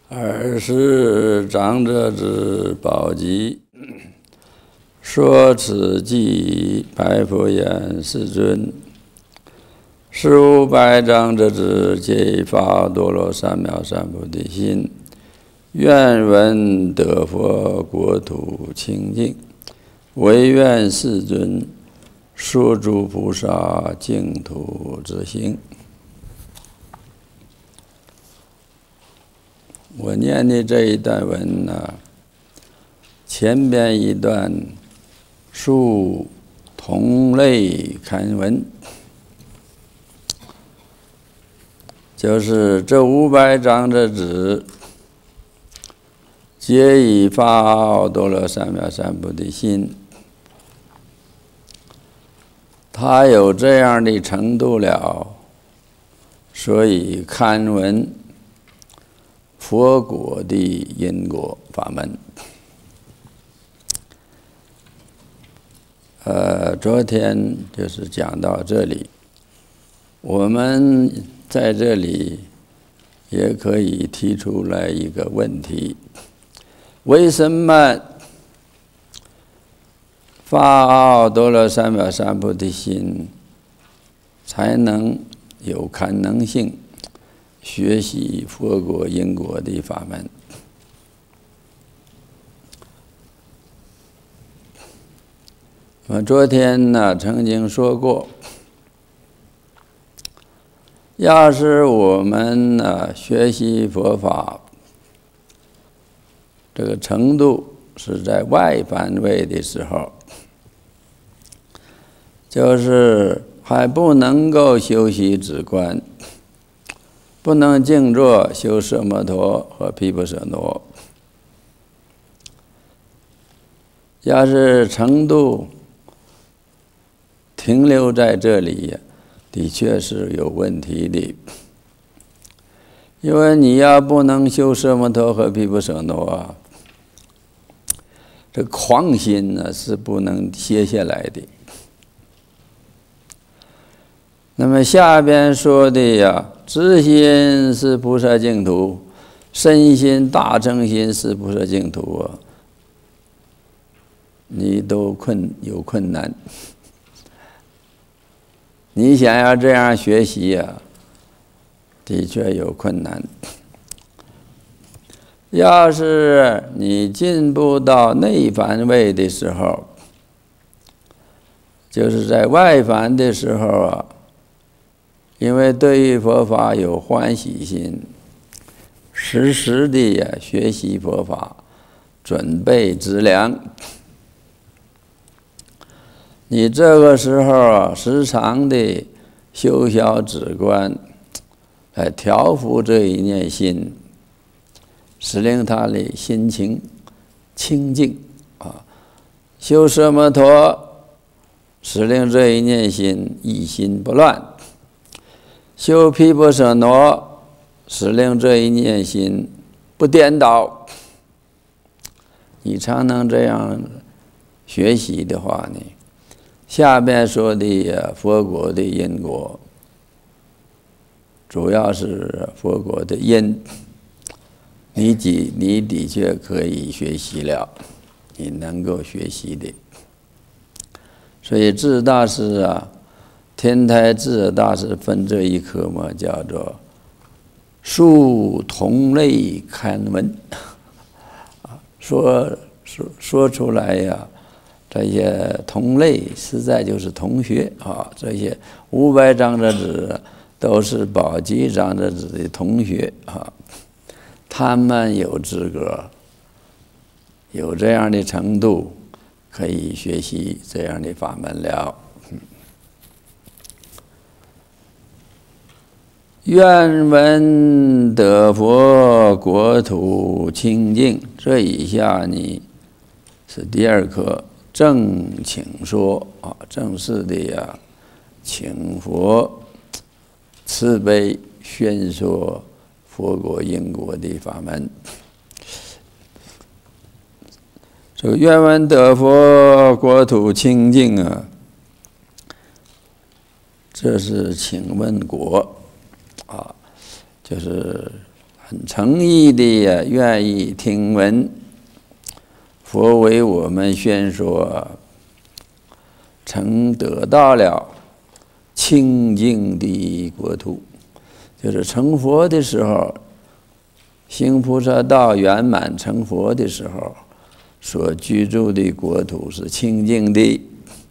20长者之宝积，说此偈，白佛言：世尊，是500长者之皆以发多罗三藐三菩提心，愿闻得佛国土清净，唯愿世尊说诸菩萨净土之行。我念的这一段文呢，前边一段述同类堪闻，就是这500长者子皆以发多罗三藐三菩提心，他有这样的程度了，所以堪闻佛果的因果法门。昨天就是讲到这里，我们在这里也可以提出来一个问题：为什么发多罗三藐三菩提心才能有可能性学习佛果因果的法门？我昨天呢曾经说过，要是我们呢学习佛法这个程度是在外范围的时候，就是还不能够修习止观，不能静坐修奢摩陀和毗婆舍那。要是程度停留在这里，的确是有问题的。因为你要不能修奢摩陀和毗婆舍那啊，这狂心呢是不能歇下来的。那么下边说的呀，知心是菩萨净土，身心大乘心是菩萨净土啊，你都有困难。你想要这样学习啊，的确有困难。要是你进步到内范围的时候，就是在外范的时候啊，因为对于佛法有欢喜心，时时的学习佛法，准备资粮。你这个时候啊，时常的修小止观，来调伏这一念心，使令他的心情清净啊；修奢摩陀，使令这一念心一心不乱；修毗婆舍那，使令这一念心不颠倒。你常能这样学习的话呢，下边说的佛果的因果，主要是佛果的因，你的确可以学习了，你能够学习的。所以智大师啊，天台智大师分这一科嘛，叫做述同类堪闻，说出来呀，这些同类实在就是同学啊，这些500长者子都是宝积长者子的同学啊，他们有资格，有这样的程度，可以学习这样的法门了。愿闻得佛国土清净，这以下呢是第2课。正请说啊，正式的呀，请佛慈悲宣说佛果因果的法门。这个愿闻得佛国土清净啊，这是请问果啊，就是很诚意的愿意听闻佛为我们宣说，曾得到了清净的国土，就是成佛的时候，行菩萨道圆满成佛的时候，所居住的国土是清净的。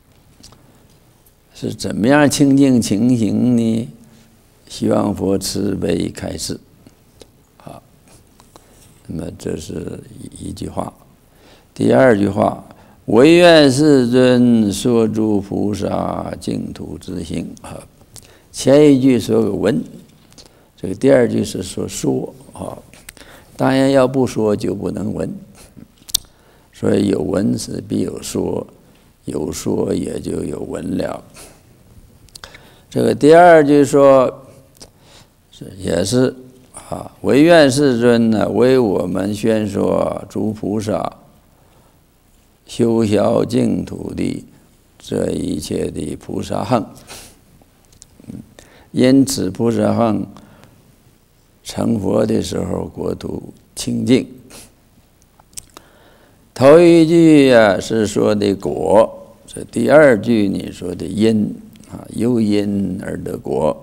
是怎么样清净情形呢？希望佛慈悲开示。好，那么这是一句话。第二句话，唯愿世尊说诸菩萨净土之行。前一句说个闻，这个第二句是说啊。当然要不说就不能闻，所以有闻是必有说，有说也就有闻了。这个第二句说，也是啊，唯愿世尊呢为我们宣说诸菩萨修晓净土的这一切的菩萨行。因此菩萨行成佛的时候，国土清净。头一句是说的果，这第二句你说的因啊，由因而得果。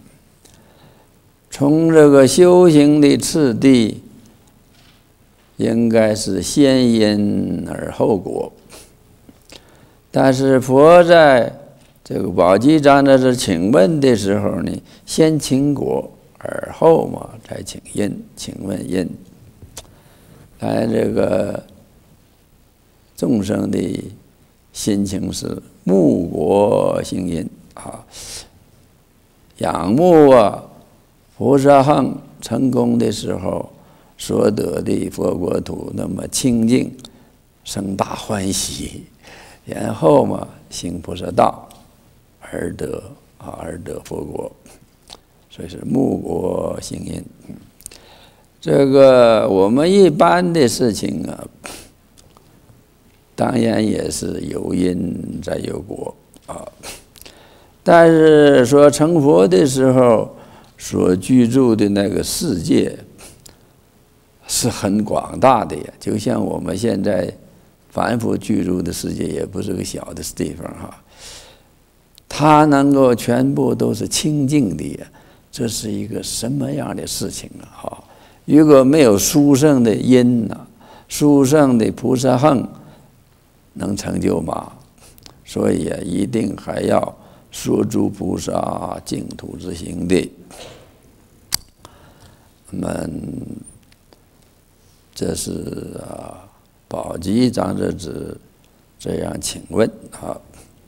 从这个修行的次第，应该是先因而后果。但是佛在这个宝积章的是请问的时候呢，先请果，而后嘛才请因，请问因。当然这个众生的心情是慕果行因啊，仰慕菩萨行成功的时候所得的佛国土那么清净，生大欢喜，然后嘛行菩萨道而得佛国，所以是慕果行因。这个我们一般的事情啊，当然也是有因再有果啊。但是说成佛的时候所居住的那个世界是很广大的呀，就像我们现在凡夫居住的世界也不是个小的地方哈。它能够全部都是清净的呀，这是一个什么样的事情啊？哈，如果没有殊胜的因呐，殊胜的菩萨行，能成就吗？所以一定还要说诸菩萨净土之行的。我们这是宝积章这子这样请问啊。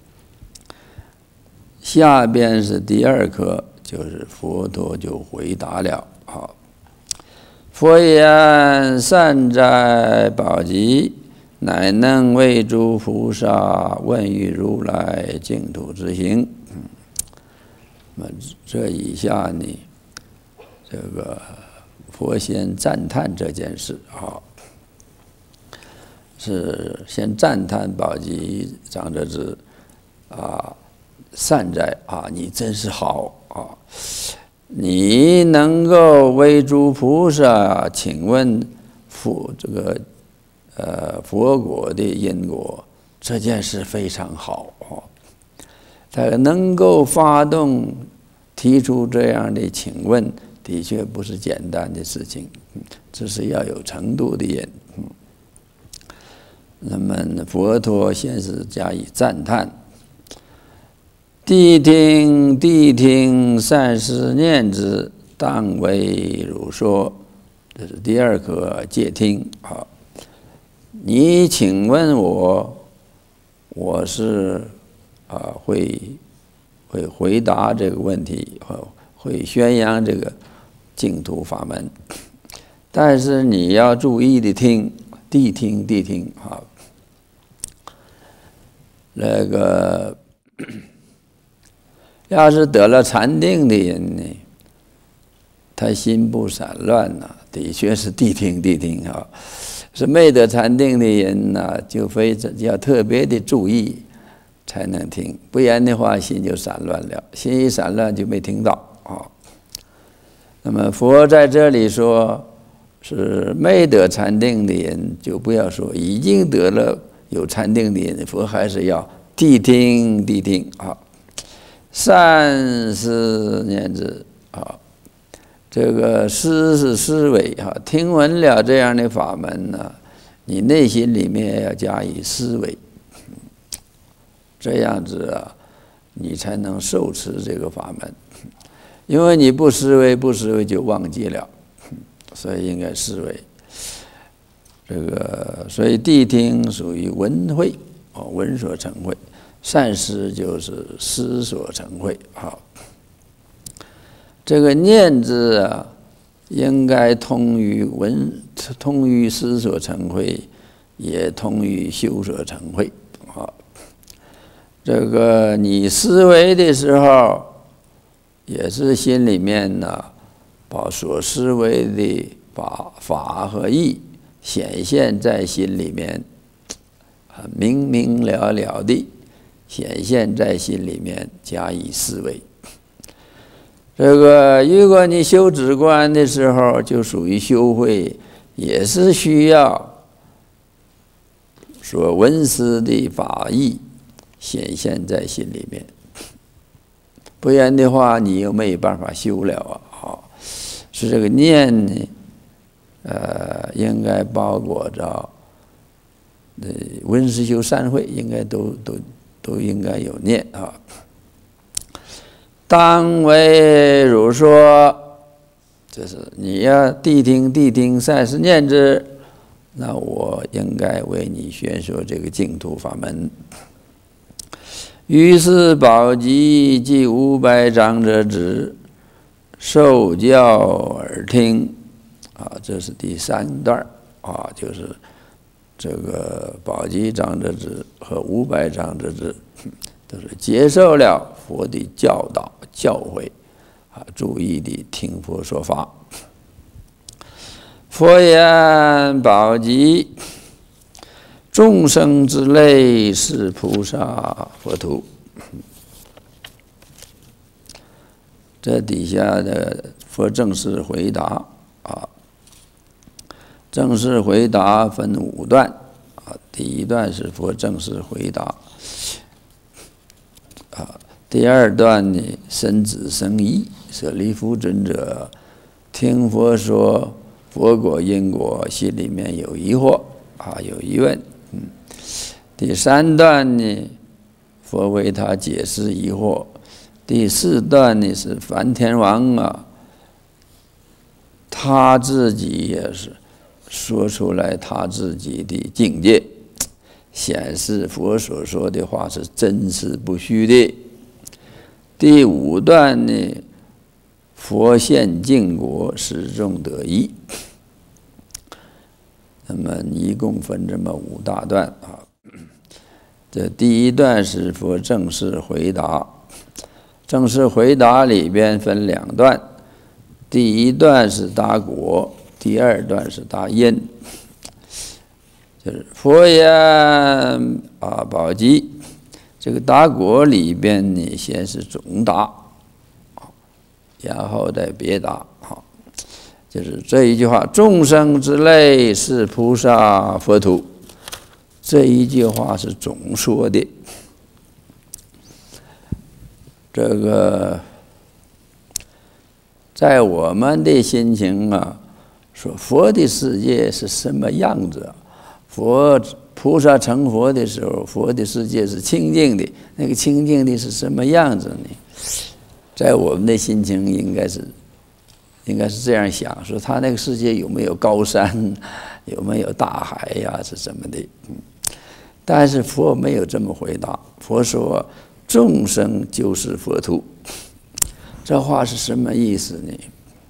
下边是第二课，就是佛陀就回答了啊。佛言：善哉，宝积，乃能为诸菩萨问于如来净土之行。那么这以下呢，这个佛先赞叹这件事啊，是先赞叹宝积长者子啊。善哉啊，你真是好啊！你能够为诸菩萨请问佛果的因果，这件事非常好啊！他能够发动提出这样的请问，的确不是简单的事情，这是要有程度的人。那么佛陀先是加以赞叹。谛听，谛听，善思念之，当为汝说。这是第二课戒听啊。你请问我，我是会回答这个问题，会宣扬这个净土法门。但是你要注意的听，谛听，谛听啊。那个。要是得了禅定的人呢，他心不散乱呐，的确是谛听谛听啊。是没得禅定的人呐，就要特别的注意才能听，不然的话心就散乱了，心一散乱就没听到啊。 那么佛在这里说，是没得禅定的人，就不要说已经得了有禅定的人，佛还是要谛听谛听啊，善思念之啊。这个思是思维啊，听闻了这样的法门呢，你内心里面要加以思维，这样子啊，你才能受持这个法门。因为你不思维，不思维就忘记了，所以应该思维。这个所以谛听属于闻慧闻所成慧，善思就是思所成慧啊。这个念字啊，应该通于通于思所成慧，也通于修所成慧啊。这个你思维的时候，也是心里面呢，把所思维的法和义显现在心里面，明明了了地显现在心里面，加以思维。这个如果你修止观的时候，就属于修慧，也是需要所闻思的法义显现在心里面。不然的话，你又没有办法修了啊！是这个念呢，应该包裹着，闻思修三慧，应该都应该有念啊。当为汝说，就是你要谛听，善思念之，那我应该为你宣说这个净土法门。于是宝积即500长者子受教耳听啊，这是第3段啊，就是这个宝积长者子和500长者子都是接受了佛的教导教诲啊，注意地听佛说法。佛言：宝积，众生之类是菩萨佛土。这底下的佛正式回答啊，正式回答分5段啊。第1段是佛正式回答啊，第2段呢，生子生疑，舍利弗尊者听佛说佛果因果，心里面有疑惑啊，有疑问。第3段呢，佛为他解释疑惑。第4段呢，是梵天王啊，他自己也是说出来他自己的境界，显示佛所说的话是真实不虚的。第5段呢，佛现净国，使众得益。那么一共分这么5大段啊。这第1段是佛正式回答，正式回答里边分2段，第1段是答果，第2段是答因。就是佛言啊，宝积，这个答果里边呢，先是总答，然后再别答，就是这一句话：众生之类是菩萨佛土。这一句话是总说的。这个在我们的心情啊，说佛的世界是什么样子？菩萨成佛的时候，佛的世界是清净的，那个清净的是什么样子呢？在我们的心情应该是这样想，说他那个世界有没有高山，有没有大海呀，是什么的？但是佛没有这么回答，佛说众生就是佛土。这话是什么意思呢？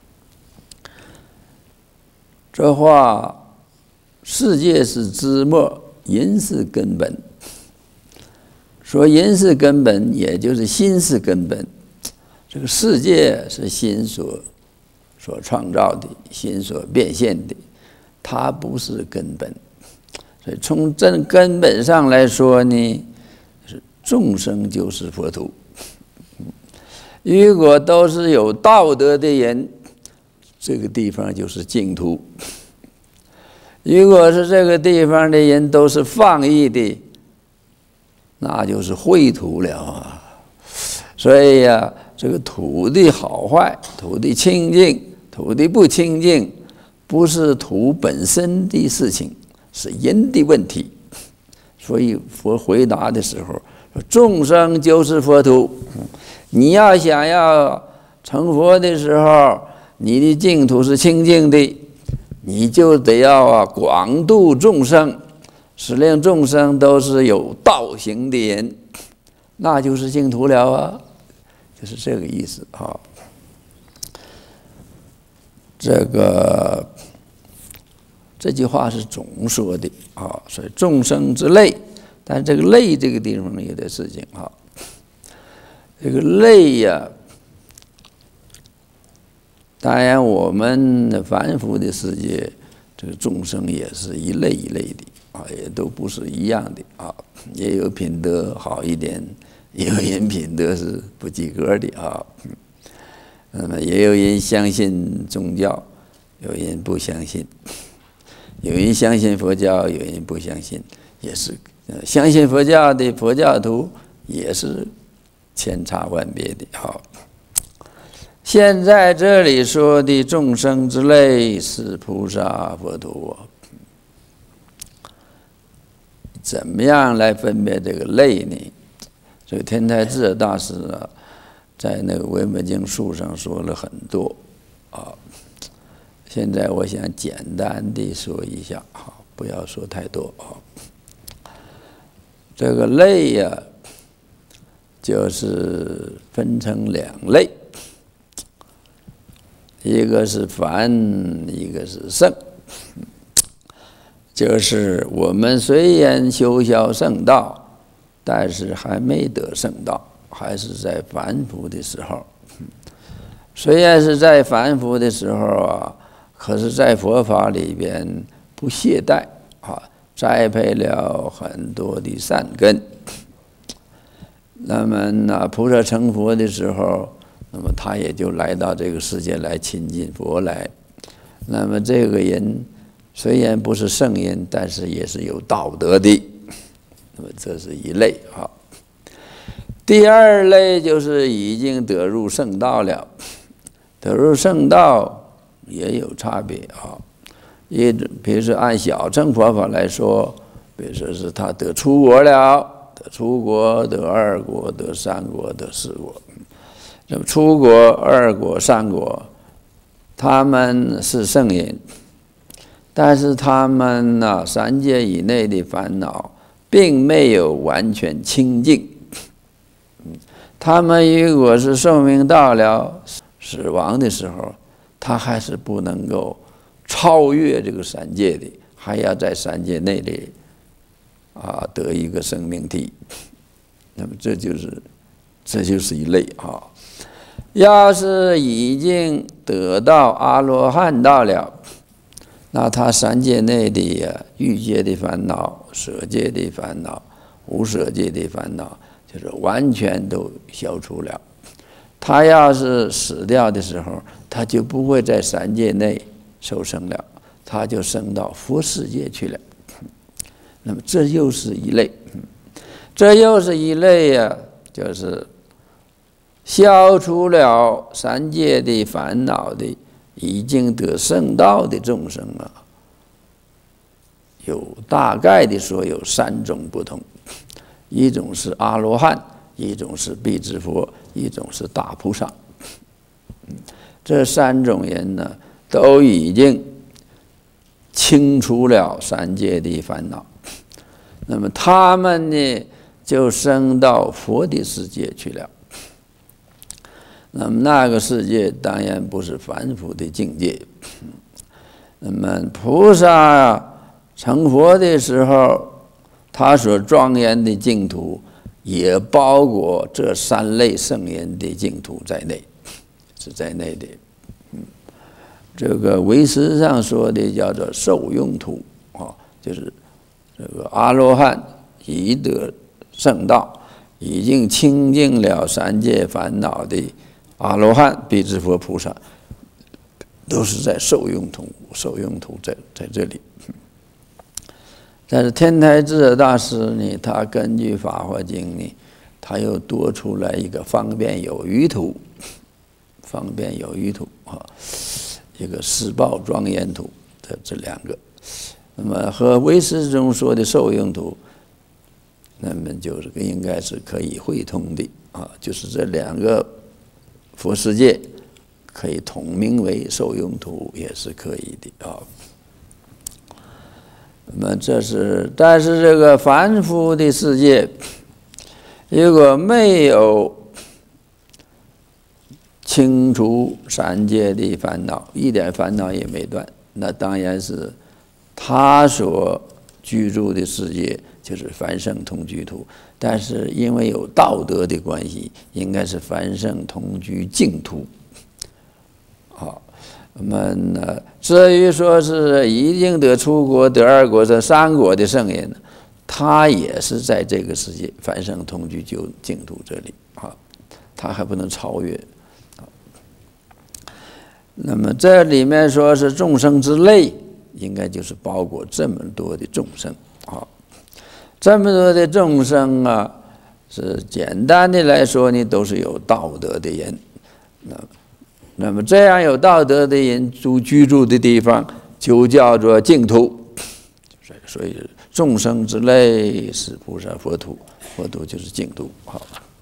这话，世界是枝末，人是根本。说人是根本，也就是心是根本。这个世界是心所创造的，心所变现的，它不是根本。所以从这根本上来说呢，是众生就是佛土。如果都是有道德的人， 这个地方就是净土。如果是这个地方的人都是放逸的，那就是秽土了啊。所以呀，这个土的好坏、土的清净、土的不清净，不是土本身的事情，是人的问题。所以佛回答的时候说：“众生就是佛土。你要想要成佛的时候，你的净土是清净的，你就得要广度众生，使令众生都是有道行的人，那就是净土了啊。”就是这个意思啊。这句话是总说的啊，所以众生之类，但这个类这个地方呢有点事情啊。这个类呀，当然我们凡夫的世界，这个众生也是一类一类的啊，也都不是一样的啊，也有品德好一点，也有人品德是不及格的啊。那么也有人相信宗教，有人不相信。有人相信佛教，有人不相信，也是相信佛教的佛教徒也是千差万别的。好，现在这里说的众生之类是菩萨佛陀，怎么样来分别这个类呢？这个天台智大师啊，在那个《维摩经术》上说了很多啊。现在我想简单的说一下，不要说太多啊。这个类呀，就是分成两类，一个是凡，一个是圣。就是我们虽然修小圣道，但是还没得圣道，还是在凡夫的时候。虽然是在凡夫的时候啊，可是在佛法里边不懈怠啊，栽培了很多的善根。那么菩萨成佛的时候，那么他也就来到这个世界来亲近佛来。那么这个人虽然不是圣人，但是也是有道德的。那么这是一类啊。第二类就是已经得入圣道了，得入圣道也有差别啊。比如说按小乘佛法来说，比如说是他得出国了，得出国，得二国，得三国，得四国。那么出国、二国、三国，他们是圣人，但是他们三界以内的烦恼并没有完全清净。他们如果是寿命到了死亡的时候，他还是不能够超越这个三界的，还要在三界内里得一个生命体。那么这就是一类啊。要是已经得到阿罗汉道了，那他三界内的欲界的烦恼、舍界的烦恼、无舍界的烦恼，就是完全都消除了。他要是死掉的时候，他就不会在三界内受生了，他就升到佛世界去了。那么这又是一类，这又是一类呀，就是消除了三界的烦恼的，已经得圣道的众生啊，有大概的说有三种不同，一种是阿罗汉，一种是辟支佛，一种是大菩萨。这三种人呢，都已经清除了三界的烦恼，那么他们呢，就升到佛的世界去了。那么那个世界当然不是凡夫的境界。那么菩萨成佛的时候，他所庄严的净土也包括这三类圣人的净土在内，是在内的。这个唯识上说的叫做受用土啊，就是这个阿罗汉已得圣道，已经清净了三界烦恼的阿罗汉、辟支佛、菩萨， 都是在受用图在这里。但是天台智者大师呢，他根据《法华经》呢，他又多出来一个方便有余图，一个施报庄严图的这两个，那么和唯识中说的受用图，那么就是应该是可以汇通的啊，就是这两个佛世界可以统名为受用图，也是可以的啊。那么但是这个凡夫的世界，如果没有清除三界的烦恼，一点烦恼也没断，那当然是他所居住的世界就是凡圣同居土。但是因为有道德的关系，应该是凡圣同居净土。好，那么呢，至于说是一定得出国、得二国、这三国的圣人，他也是在这个世界凡圣同居净土这里啊，他还不能超越。那么这里面说是众生之类，应该就是包括这么多的众生啊，这么多的众生啊，是简单的来说呢，都是有道德的人。那么这样有道德的人居住的地方，就叫做净土。所以众生之类是菩萨佛土，佛土就是净土。好。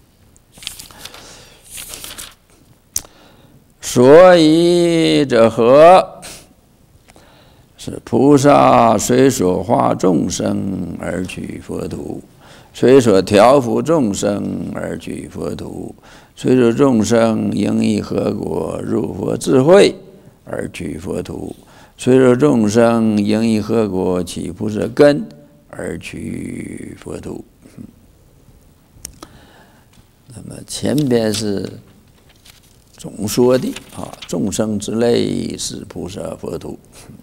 所以者何？是菩萨虽所化众生而取佛土，虽所调伏众生而取佛土，虽所众生应以何果入佛智慧而取佛土，虽所众生应以何果起菩萨根而取佛土。那么前边是总说的啊，众生之类是菩萨佛土。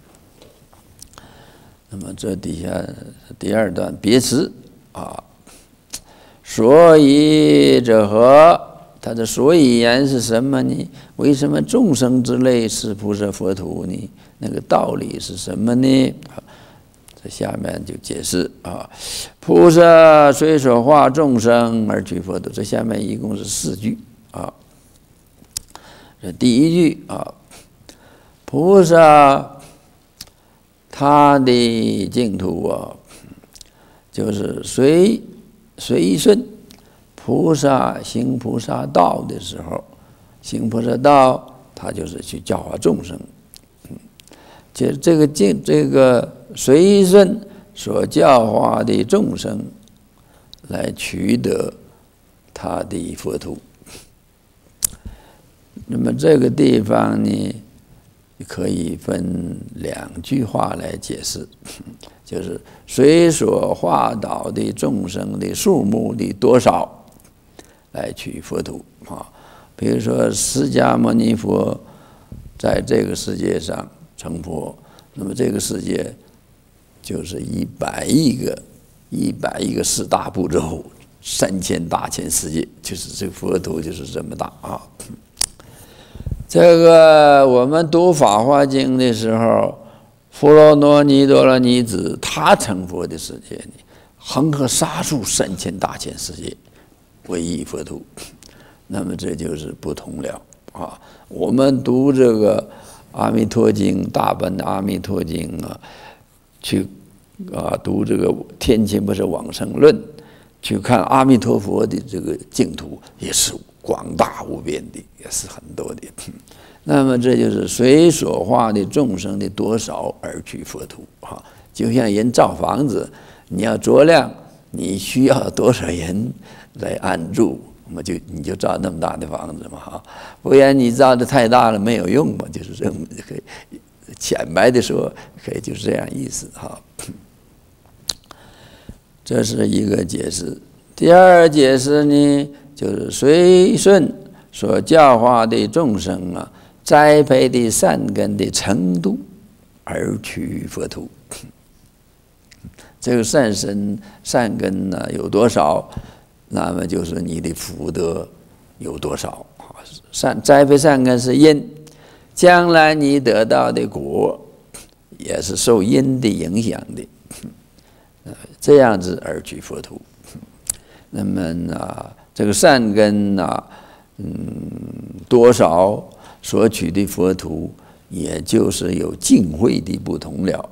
那么这底下第二段别词啊，所以者何？它的所以言是什么呢？为什么众生之类是菩萨佛土呢？那个道理是什么呢？这下面就解释啊，菩萨虽所化众生而取佛土。这下面一共是4句啊。这第一句啊，菩萨他的净土啊，就是随顺菩萨行菩萨道的时候，行菩萨道，他就是去教化众生。这个随顺所教化的众生，来取得他的佛土。那么这个地方呢，可以分2句话来解释，就是随所化导的众生的数目的多少来取佛土啊。比如说释迦牟尼佛在这个世界上成佛，那么这个世界就是100亿个4大部洲，3000大千世界，就是这个佛土就是这么大啊。这个我们读《法华经》的时候，佛罗罗尼多罗尼子他成佛的世界呢，恒河沙数3000大千世界为一佛土，那么这就是不同了啊。我们读这个《阿弥陀经》大本的《阿弥陀经》啊，去读这个《天亲不是往生论》，去看阿弥陀佛的这个净土，也是广大无边的，也是很多的。那么这就是随所化的众生的多少而取佛土啊。就像人造房子，你要酌量你需要多少人来安住，那么你就造那么大的房子嘛哈。不然你造的太大了没有用嘛，就是这么可以浅白的说，可以就是这样意思哈。这是一个解释。第二解释呢，就是随顺所教化的众生啊，栽培的善根的程度而取佛土。这个善根呢有多少，那么就是你的福德有多少。栽培善根是因， 将来你得到的果也是受因的影响的，这样子而取佛土。那么这个善根多少所取的佛土，也就是有境会的不同了。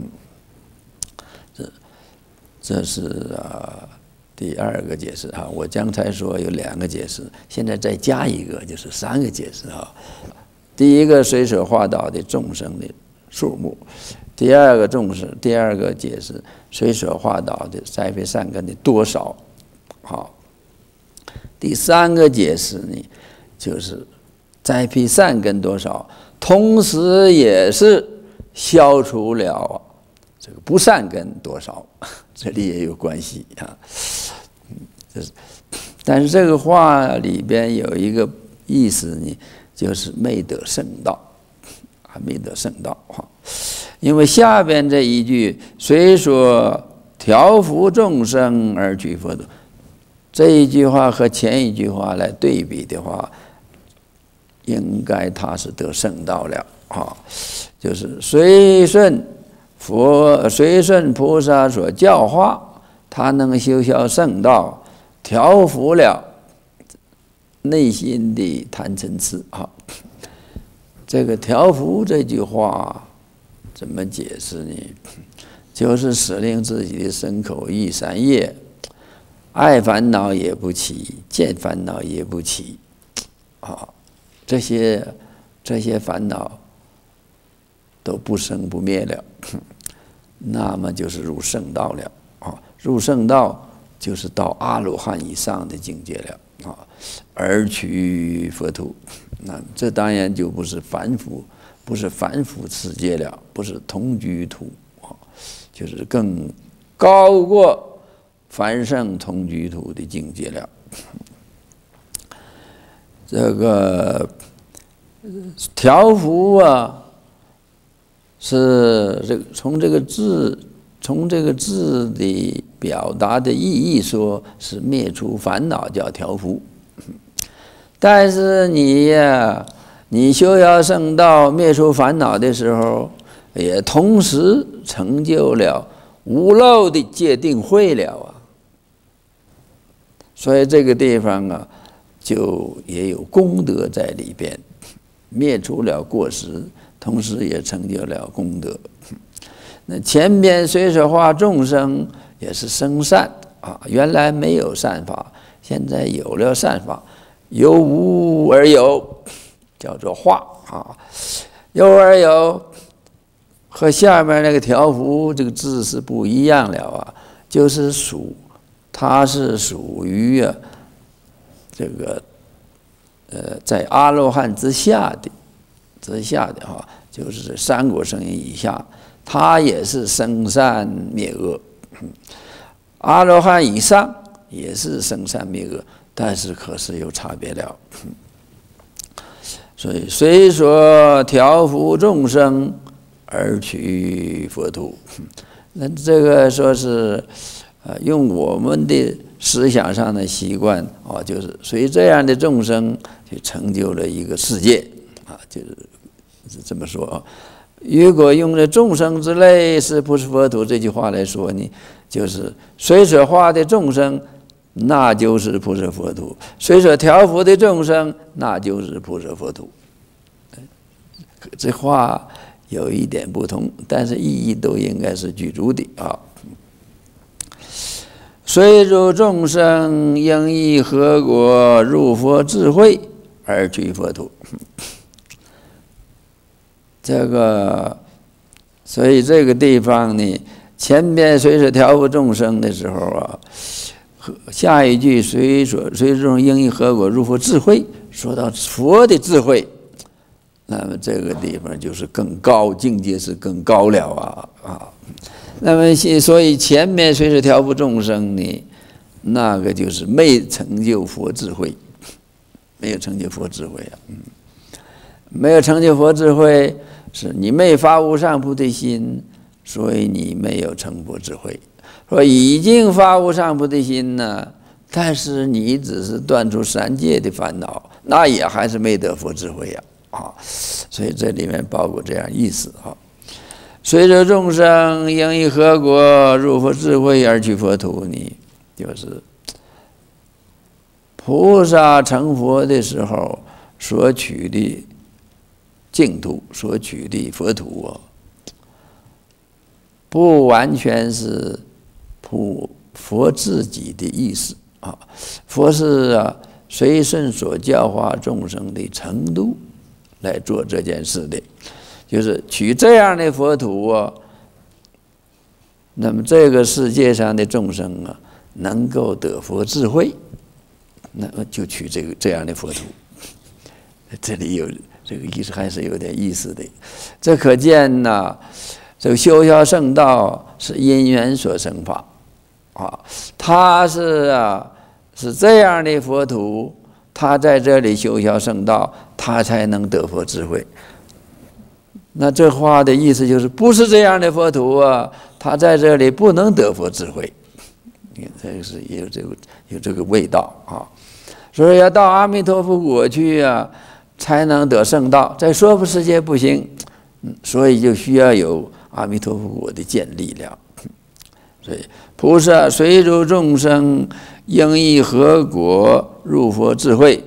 这是第二个解释哈。我刚才说有2个解释，现在再加一个，就是3个解释哈。第一个随所化导的众生的数目，第二个解释随所化导的栽培善根的多少。好，第3个解释呢，就是栽培善根多少，同时也是消除了这个不善根多少，这里也有关系啊。但是这个话里边有一个意思呢，就是没得圣道，还没得圣道哈。因为下边这一句随所调伏众生而取佛土，这一句话和前一句话来对比的话，应该他是得圣道了啊，就是随顺菩萨所教化，他能修销圣道，调伏了内心的贪嗔痴啊。这个调伏这句话怎么解释呢？就是使令自己的身口意3业，爱烦恼也不起，见烦恼也不起，这些烦恼都不生不灭了，那么就是入圣道了啊！入圣道就是到阿罗汉以上的境界了啊，而取佛土。那这当然就不是凡夫世界了，不是同居土啊，就是更高过凡圣同居土的境界了。这个调伏是从这个字的表达的意义说是灭除烦恼叫调伏，但是你修要圣道灭除烦恼的时候，也同时成就了无漏的戒定慧了啊。所以这个地方就也有功德在里边，灭除了过失，同时也成就了功德。那前边随所化众生也是生善啊，原来没有善法，现在有了善法，由无而有，叫做化啊。有而有和下面那个调伏这个字是不一样了啊，就是它是属于这个在阿罗汉之下的就是3果圣因以下，它也是生善灭恶。阿罗汉以上也是生善灭恶，但是可是有差别了。所以随所调伏众生而取佛土，那这个说是用我们的思想上的习惯就是随这样的众生就成就了一个世界就是这么说如果用这众生之类是不是佛土这句话来说呢，就是随所化的众生，那就是不是佛土；随所调伏的众生，那就是不是佛土。这话有一点不同，但是意义都应该是具足的啊。随入众生应依何果入佛智慧而取佛土。所以这个地方呢，前边随所调伏众生的时候下一句随入众应依何果入佛智慧，说到佛的智慧，那么这个地方就是更高境界，是更高了那么所以前面随所调伏众生呢，那个就是没成就佛智慧，没有成就佛智慧没有成就佛智慧，是你没发无上菩提心，所以你没有成佛智慧。说已经发无上菩提心呢，但是你只是断除3界的烦恼，那也还是没得佛智慧啊，所以这里面包括这样意思啊。随着众生应以何果入佛智慧而取佛土呢？就是菩萨成佛的时候所取的净土，所取的佛土不完全是佛自己的意思啊。佛是随顺所教化众生的程度来做这件事的。就是取这样的佛土那么这个世界上的众生能够得佛智慧，那么就取这样的佛土。这里有这个意思，还是有点意思的。这可见这个修学圣道是因缘所生法啊，他是这样的佛土，他在这里修学圣道，他才能得佛智慧。那这话的意思就是，不是这样的佛土他在这里不能得佛智慧。你看，这个是有这个味道啊。所以要到阿弥陀佛国去才能得圣道，在娑婆世界不行，所以就需要有阿弥陀佛国的建立了。所以菩萨随诸众生应以何果入佛智慧。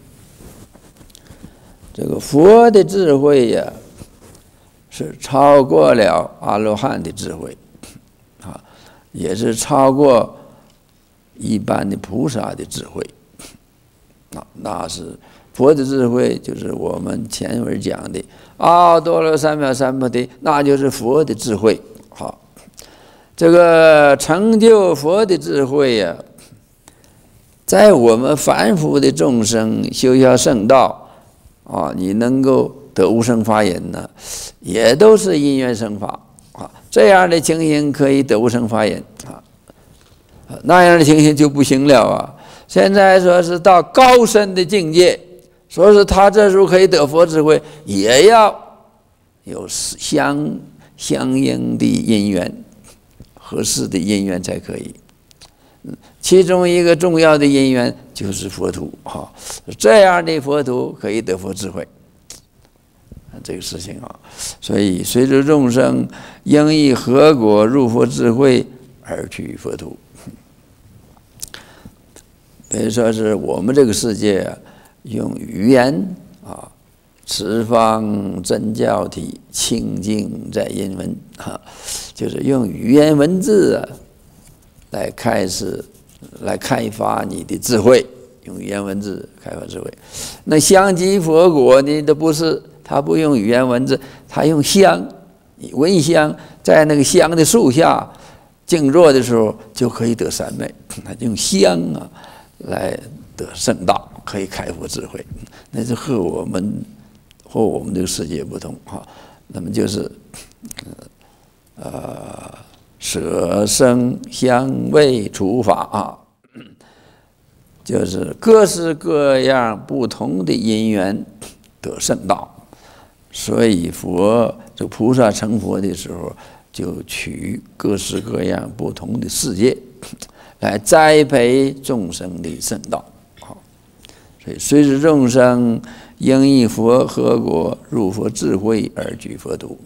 这个佛的智慧是超过了阿罗汉的智慧也是超过一般的菩萨的智慧那是佛的智慧，就是我们前文讲的多罗三藐三菩提，那就是佛的智慧。好，这个成就佛的智慧在我们凡夫的众生修学圣道你能够得无生法忍呢，也都是因缘生法这样的情形可以得无生法忍那样的情形就不行了现在说是到高深的境界，说是他这时候可以得佛智慧，也要有相应的因缘，合适的因缘才可以。其中一个重要的因缘就是佛土这样的佛土可以得佛智慧。这个事情所以随着众生应以何果入佛智慧而取佛土。比如说是我们这个世界用语言十方真教体，清净在因文就是用语言文字来开发你的智慧，用语言文字开发智慧。那香积佛果呢，都不是，他不用语言文字，他用香，闻香，在那个香的树下静坐的时候就可以得三昧，他用香来得圣道，可以开佛智慧。那是和我们这个世界不同那么就是舍声香味触法就是各式各样不同的因缘得圣道。所以这菩萨成佛的时候，就取各式各样不同的世界来栽培众生的圣道。所以随着众生应以何果入佛智慧而取佛土。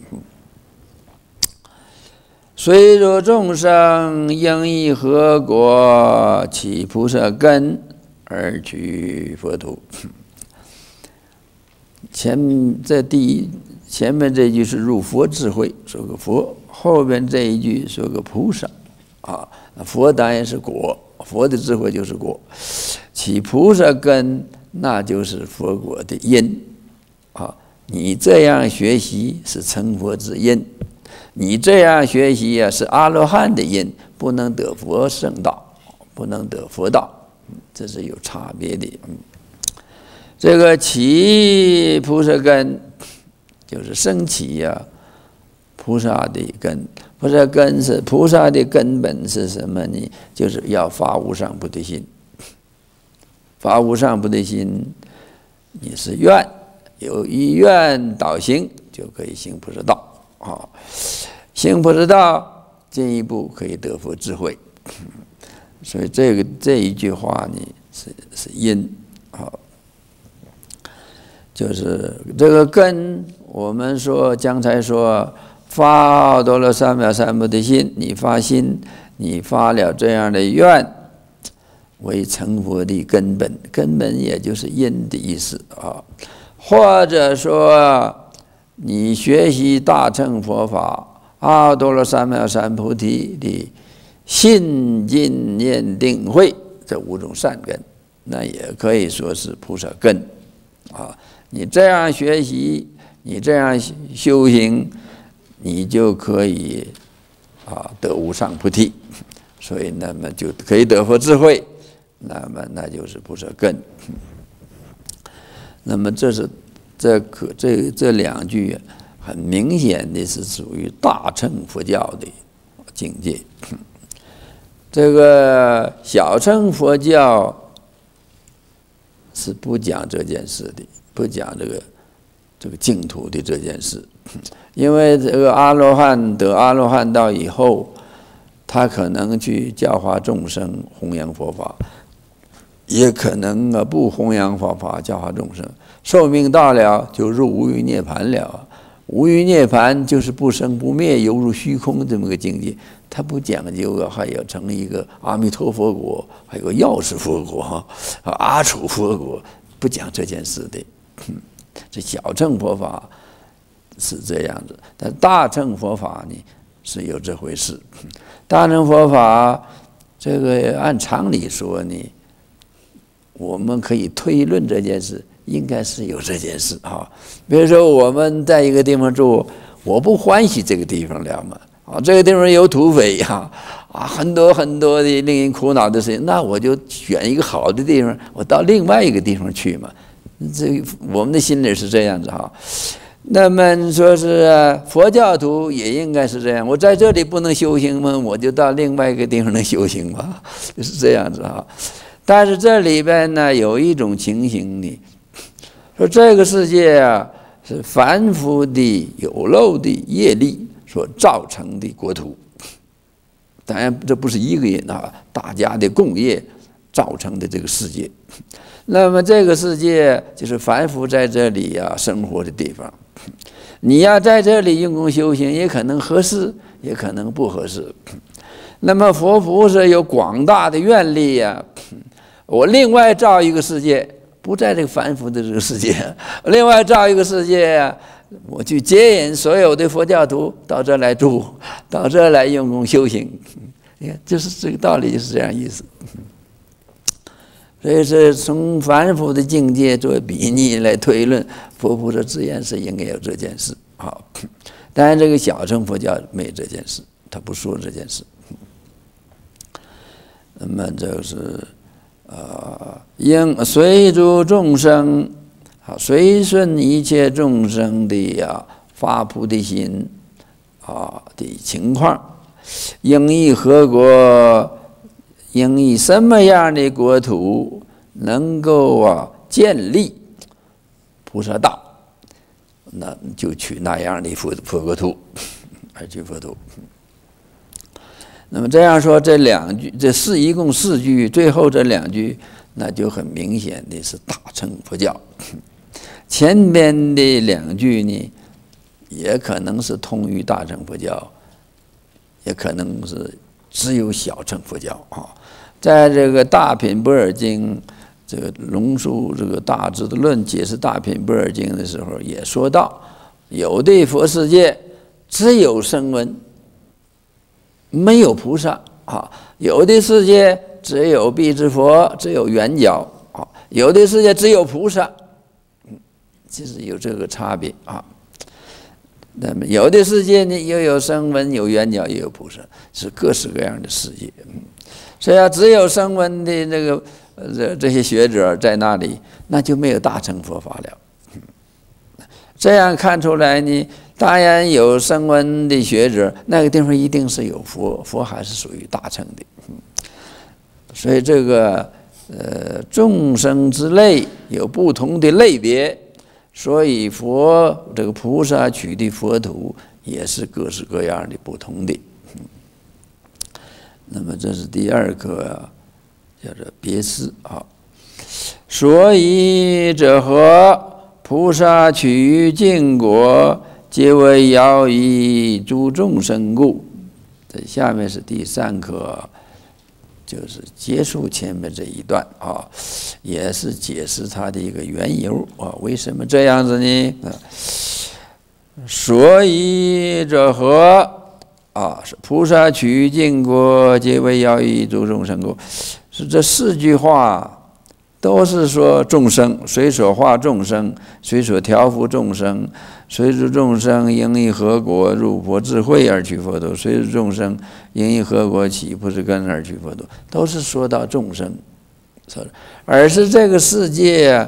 随着众生应以何果起菩萨根而取佛土。前面这句是入佛智慧，说个佛；后边这一句说个菩萨佛当然是果，佛的智慧就是果，起菩萨根那就是佛果的因你这样学习是成佛之因，你这样学习是阿罗汉的因，不能得佛圣道，不能得佛道，这是有差别的。这个起菩萨根就是升起菩萨的根。菩萨根是菩萨的根本是什么呢？就是要发无上菩提心。发无上菩提心，你是愿，有一愿导行，就可以行菩萨道行菩萨道，进一步可以得佛智慧。所以这一句话呢是因就是这个根，我们说刚才说发阿耨多罗三藐三菩提心，你发心，你发了这样的愿，为成佛的根本，根本也就是因的意思啊。或者说你学习大乘佛法阿耨多罗三藐三菩提的信进念定慧这5种善根，那也可以说是菩萨根啊。你这样学习，你这样修行，你就可以得无上菩提，所以那么就可以得佛智慧，那就是菩萨根。那么这是这2句很明显的是属于大乘佛教的境界。这个小乘佛教是不讲这件事的，不讲这个净土的这件事，因为这个阿罗汉得阿罗汉道以后，他可能去教化众生，弘扬佛法，也可能不弘扬佛法，教化众生。寿命到了就入无余涅槃了。无余涅槃就是不生不灭，犹如虚空这么个境界。他不讲究还要成一个阿弥陀佛国，还有药师佛国、阿楚佛国，不讲这件事的。这小乘佛法是这样子，但大乘佛法呢是有这回事。大乘佛法这个按常理说呢，我们可以推论这件事，应该是有这件事啊。比如说我们在一个地方住，我不欢喜这个地方了嘛，这个地方有土匪很多很多的令人苦恼的事情，那我就选一个好的地方，我到另外一个地方去嘛。这我们的心里是这样子哈。那么说是佛教徒也应该是这样，我在这里不能修行吗？我就到另外一个地方能修行嘛，就是这样子哈。但是这里边呢有一种情形呢，说这个世界是凡夫的有漏的业力所造成的国土，当然这不是一个人大家的共业造成的这个世界。那么这个世界就是凡夫在这里生活的地方，你要在这里用功修行，也可能合适，也可能不合适。那么佛菩萨有广大的愿力我另外造一个世界，不在这个凡夫的这个世界，另外造一个世界我去接引所有的佛教徒到这来住，到这来用功修行。你看，就是这个道理，就是这样意思。所以是从凡夫的境界作为比拟来推论，佛菩萨自然是应该有这件事。好，当然这个小乘佛教没这件事，他不说这件事。那么就是应随诸众生，随顺一切众生的发菩提心的情况，应以何国，应以什么样的国土能够建立菩萨道，那就去那样的佛国土，而去佛土。那么这样说，这2句，一共4句，最后这2句，那就很明显的是大乘佛教。前边的2句呢，也可能是通于大乘佛教，也可能是只有小乘佛教在这个大品般若经，这个龙树这个大智的论解释大品般若经的时候也说到，有的佛世界只有声闻，没有菩萨有的世界只有辟支佛，只有圆觉有的世界只有菩萨，其实有这个差别那么有的世界呢，又有声闻，有圆觉，也有菩萨，是各式各样的世界。所以只有声闻的那个这些学者在那里，那就没有大乘佛法了。这样看出来呢，当然有声闻的学者，那个地方一定是有佛，佛还是属于大乘的。所以这个众生之类有不同的类别，所以佛这个菩萨取的佛土也是各式各样的不同的。那么这是第2课叫做别思所以者何？ 菩萨取净果，皆为要以诸众生故。这下面是第3课，就是结束前面这一段啊，也是解释它的一个缘由啊，为什么这样子呢？所以者何？是菩萨取净果，皆为要以诸众生故。是这4句话。都是说众生，随所化众生，随所调伏众生，随诸众生应以何果入佛智慧而取佛土，随诸众生应以何果起菩提根而取佛土，都是说到众生，而是这个世界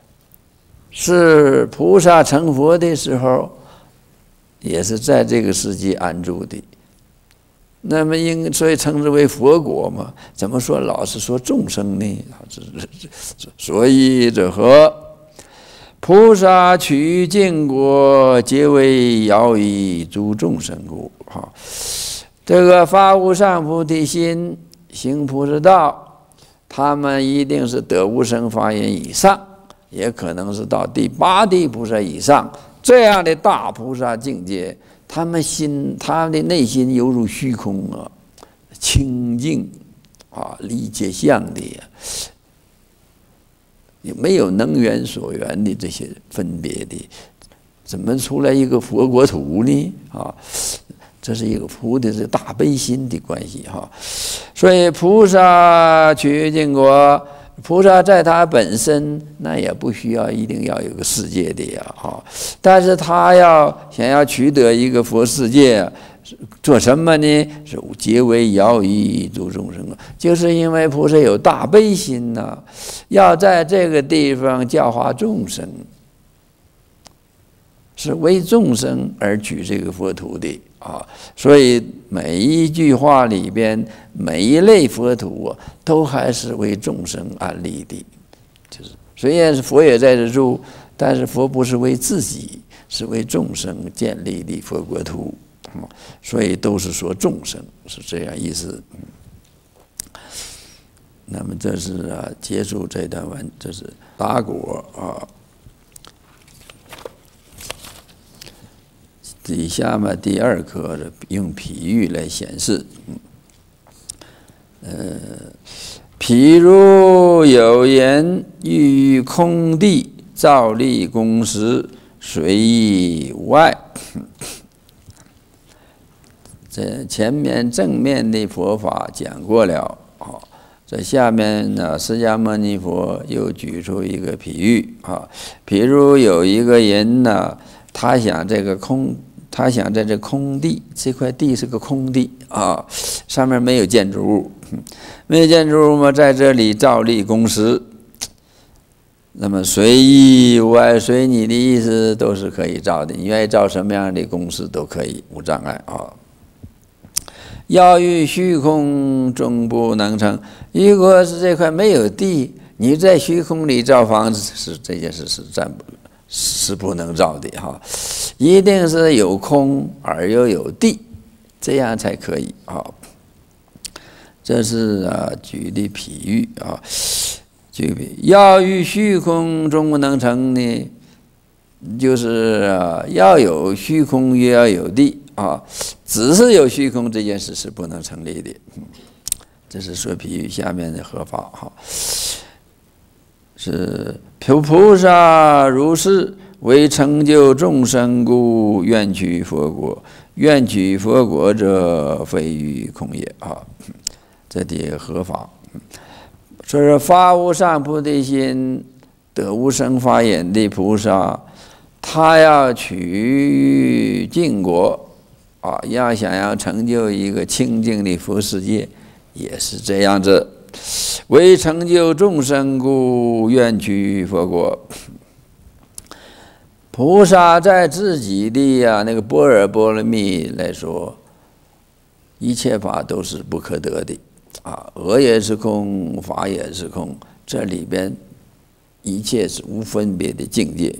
是菩萨成佛的时候，也是在这个世界安住的。那么所以称之为佛果嘛？怎么说老是说众生呢？所以者何？菩萨取净果，皆为要以诸众生故。这个发无上菩提心，行菩萨道，他们一定是得无生法忍以上，也可能是到第8地菩萨以上这样的大菩萨境界。他们的内心犹如虚空啊，清净啊，离界相的呀，也没有能缘所缘的这些分别的，怎么出来一个佛国土呢？这是一个菩提是大悲心的关系哈。所以菩萨取净果，菩萨在他本身那也不需要一定要有个世界的呀，但是他想要取得一个佛世界，做什么呢？是皆为要以诸众生，就是因为菩萨有大悲心呐，要在这个地方教化众生，是为众生而取这个佛土的所以每一句话里边，每一类佛土都还是为众生安立的。就是虽然是佛也在这住，但是佛不是为自己，是为众生建立的佛国土。所以都是说众生，是这样意思。那么这是结束这段文，这是打果底下嘛，第2课用譬喻来显示。譬如有人欲于空地造立宫室，随意无碍。这前面正面的佛法讲过了在下面呢，释迦牟尼佛又举出一个譬喻譬如有一个人呢，他想在这空地，这块地是个空地上面没有建筑物，没有建筑物嘛，在这里造立宫室。那么随意无碍，随你的意思都是可以造的，你愿意造什么样的宫室都可以，无障碍要于虚空终不能成。如果是这块没有地，你在虚空里造房子，这件事是不能造的一定是有空而又有地，这样才可以这是举的譬喻举比要于虚空终不能成呢，就是要有虚空也要有地只是有虚空这件事是不能成立的。这是说譬喻下面的合法是菩萨如是，为成就众生故，愿取佛国。愿取佛国者，非于空也这的合法。所以说发无上菩提心，得无生法忍的菩萨，他要取净果想要成就一个清净的佛世界，也是这样子。为成就众生故，愿取佛国。菩萨在自己的那个般若波罗蜜来说，一切法都是不可得的我也是空，法也是空，这里边一切是无分别的境界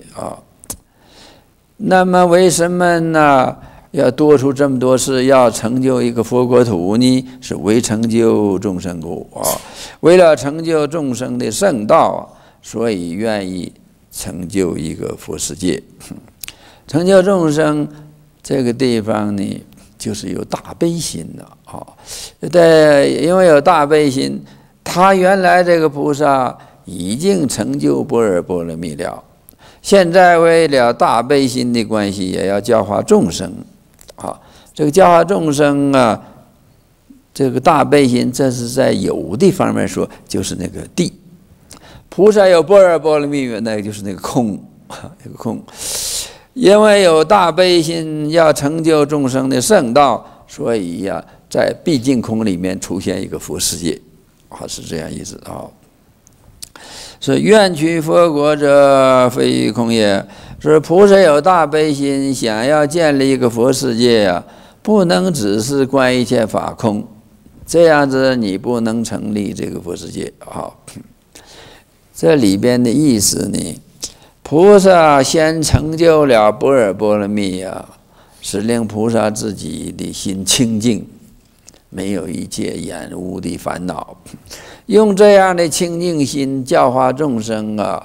那么为什么呢？要多出这么多事，要成就一个佛国土呢？是为成就众生故为了成就众生的圣道所以愿意成就一个佛世界。成就众生这个地方呢，就是有大悲心了啊。对，因为有大悲心，他原来这个菩萨已经成就般若波罗蜜了，现在为了大悲心的关系，也要教化众生啊。这个教化众生啊，这个大悲心，这是在有的方面说，就是那个地。菩萨有般若波罗蜜，那个就是那个空，那个空。因为有大悲心，要成就众生的圣道，所以呀，在毕竟空里面出现一个佛世界，啊，是这样意思啊。是愿取佛国者，非虚空也。是菩萨有大悲心，想要建立一个佛世界啊，不能只是观一切法空，这样子你不能成立这个佛世界啊。这里边的意思呢？菩萨先成就了般若波罗蜜啊，是令菩萨自己的心清净，没有一切染污的烦恼。用这样的清净心教化众生啊，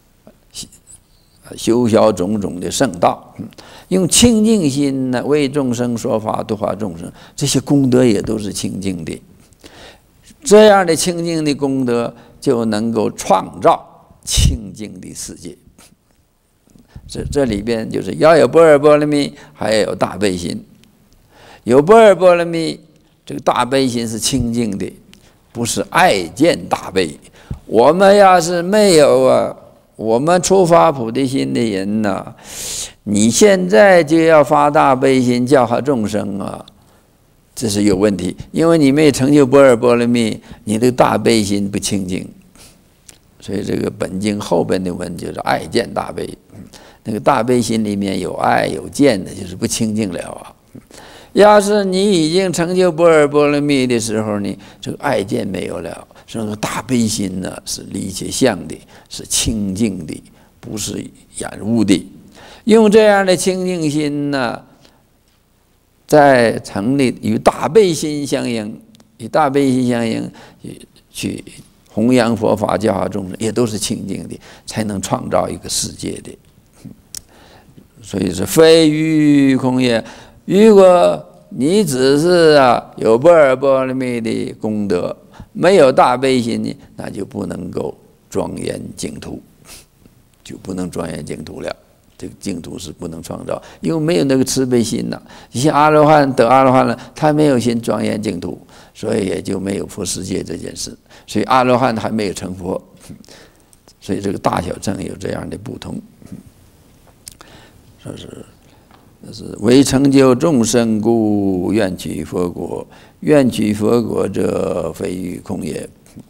修销种种的圣道。用清净心呢，为众生说法，度化众生，这些功德也都是清净的。这样的清净的功德，就能够创造清净的世界。这里边就是要有般若波罗蜜，还要有大悲心。有般若波罗蜜，这个大悲心是清净的，不是爱见大悲。我们要是没有啊，我们出发菩提心的人呢，你现在就要发大悲心教化众生啊，这是有问题，因为你没成就般若波罗蜜，你的大悲心不清净。所以这个本经后边的文就是爱见大悲。那个大悲心里面有爱有见的，就是不清净了啊。要是你已经成就般若波罗蜜的时候呢，这个爱见没有了，所以说大悲心呢是离一切相的，是清净的，不是染污的。用这样的清净心呢，在成立与大悲心相应，与大悲心相应去弘扬佛法教化众生，也都是清净的，才能创造一个世界的。所以是非虚空也。如果你只是有般若波罗蜜的功德，没有大悲心呢，那就不能够庄严净土，就不能庄严净土了。这个净土是不能创造，因为没有那个慈悲心了。一些阿罗汉得阿罗汉了，他没有心庄严净土，所以也就没有佛世界这件事。所以阿罗汉还没有成佛，所以这个大小乘有这样的不同。说是为成就众生故，愿取佛国。愿取佛国者，非虚空也。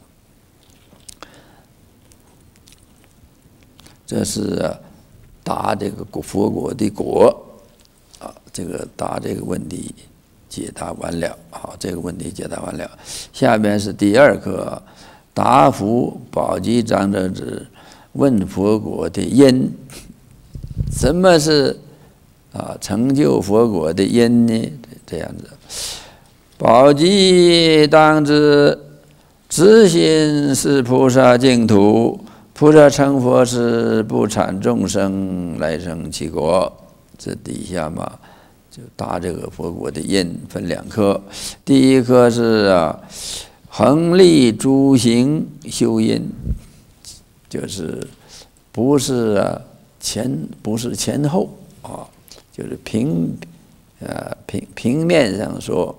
这是答这个佛国的果啊，这个答这个问题解答完了。好，这个问题解答完了。下边是第二课，答复宝积长者子问佛国的因。什么是成就佛果的因呢？这样子，宝积当知，自心是菩萨净土。菩萨成佛时，不产众生来生其国。这底下嘛，就答这个佛果的因，分两科。第一科是恒力诸行修因，就是不是前后啊，就是平面上说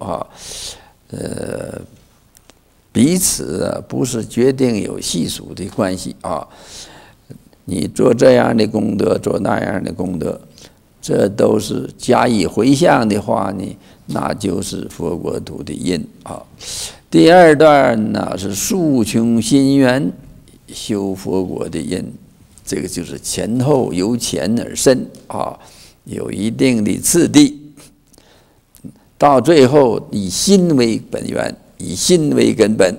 彼此不是决定有系数的关系啊。你做这样的功德，做那样的功德，这都是加以回向的话呢，那就是佛国土的因啊。第二段呢是数穷心源修佛国的因。这个就是前后由浅而深啊，有一定的次第，到最后以心为本源，以心为根本。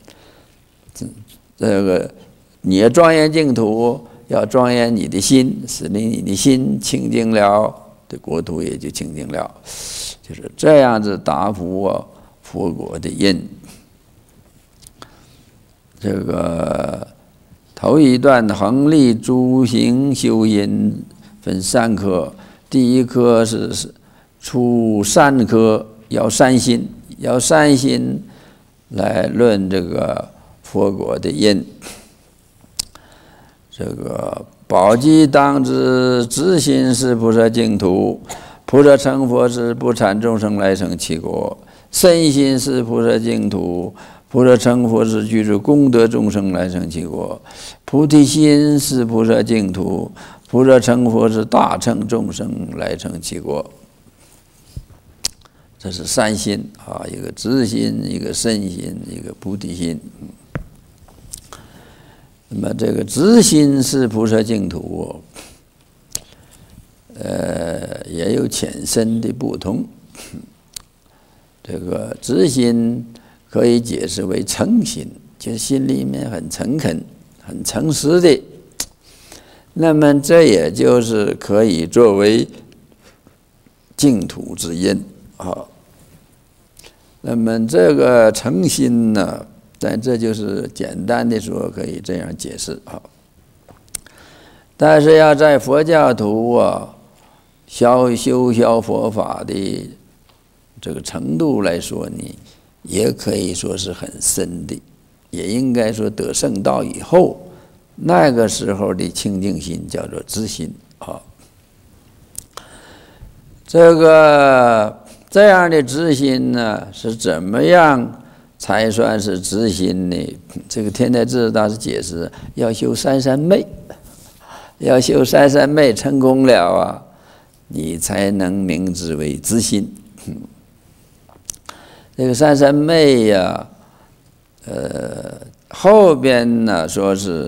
这个你要庄严净土，要庄严你的心，使你的心清净了，这国土也就清净了。就是这样子答复佛国的因。这个头一段横立诸行修因分3科，第一科是出3科，要3心，要3心来论这个佛果的因。这个宝积当知自心是菩萨净土，菩萨成佛是不产众生来生其国；身心是菩萨净土，菩萨成佛是具足功德众生来生其国；菩提心是菩萨净土，菩萨成佛是大乘众生来生其国。这是3心啊，一个自心，一个身心，一个菩提心。那么这个自心是菩萨净土，也有浅深的不同。这个自心可以解释为诚心，就是心里面很诚恳、很诚实的。那么这也就是可以作为净土之因啊。那么这个诚心呢？但这就是简单的说，可以这样解释啊。但是要在佛教徒啊修消佛法的这个程度来说呢，也可以说是很深的，也应该说得圣道以后，那个时候的清净心叫做知心啊。这样的知心呢，是怎么样才算是知心呢？这个天台智大师解释，要修三三昧，要修三三昧成功了啊，你才能名之为知心。这个三三昧呀，后边呢说是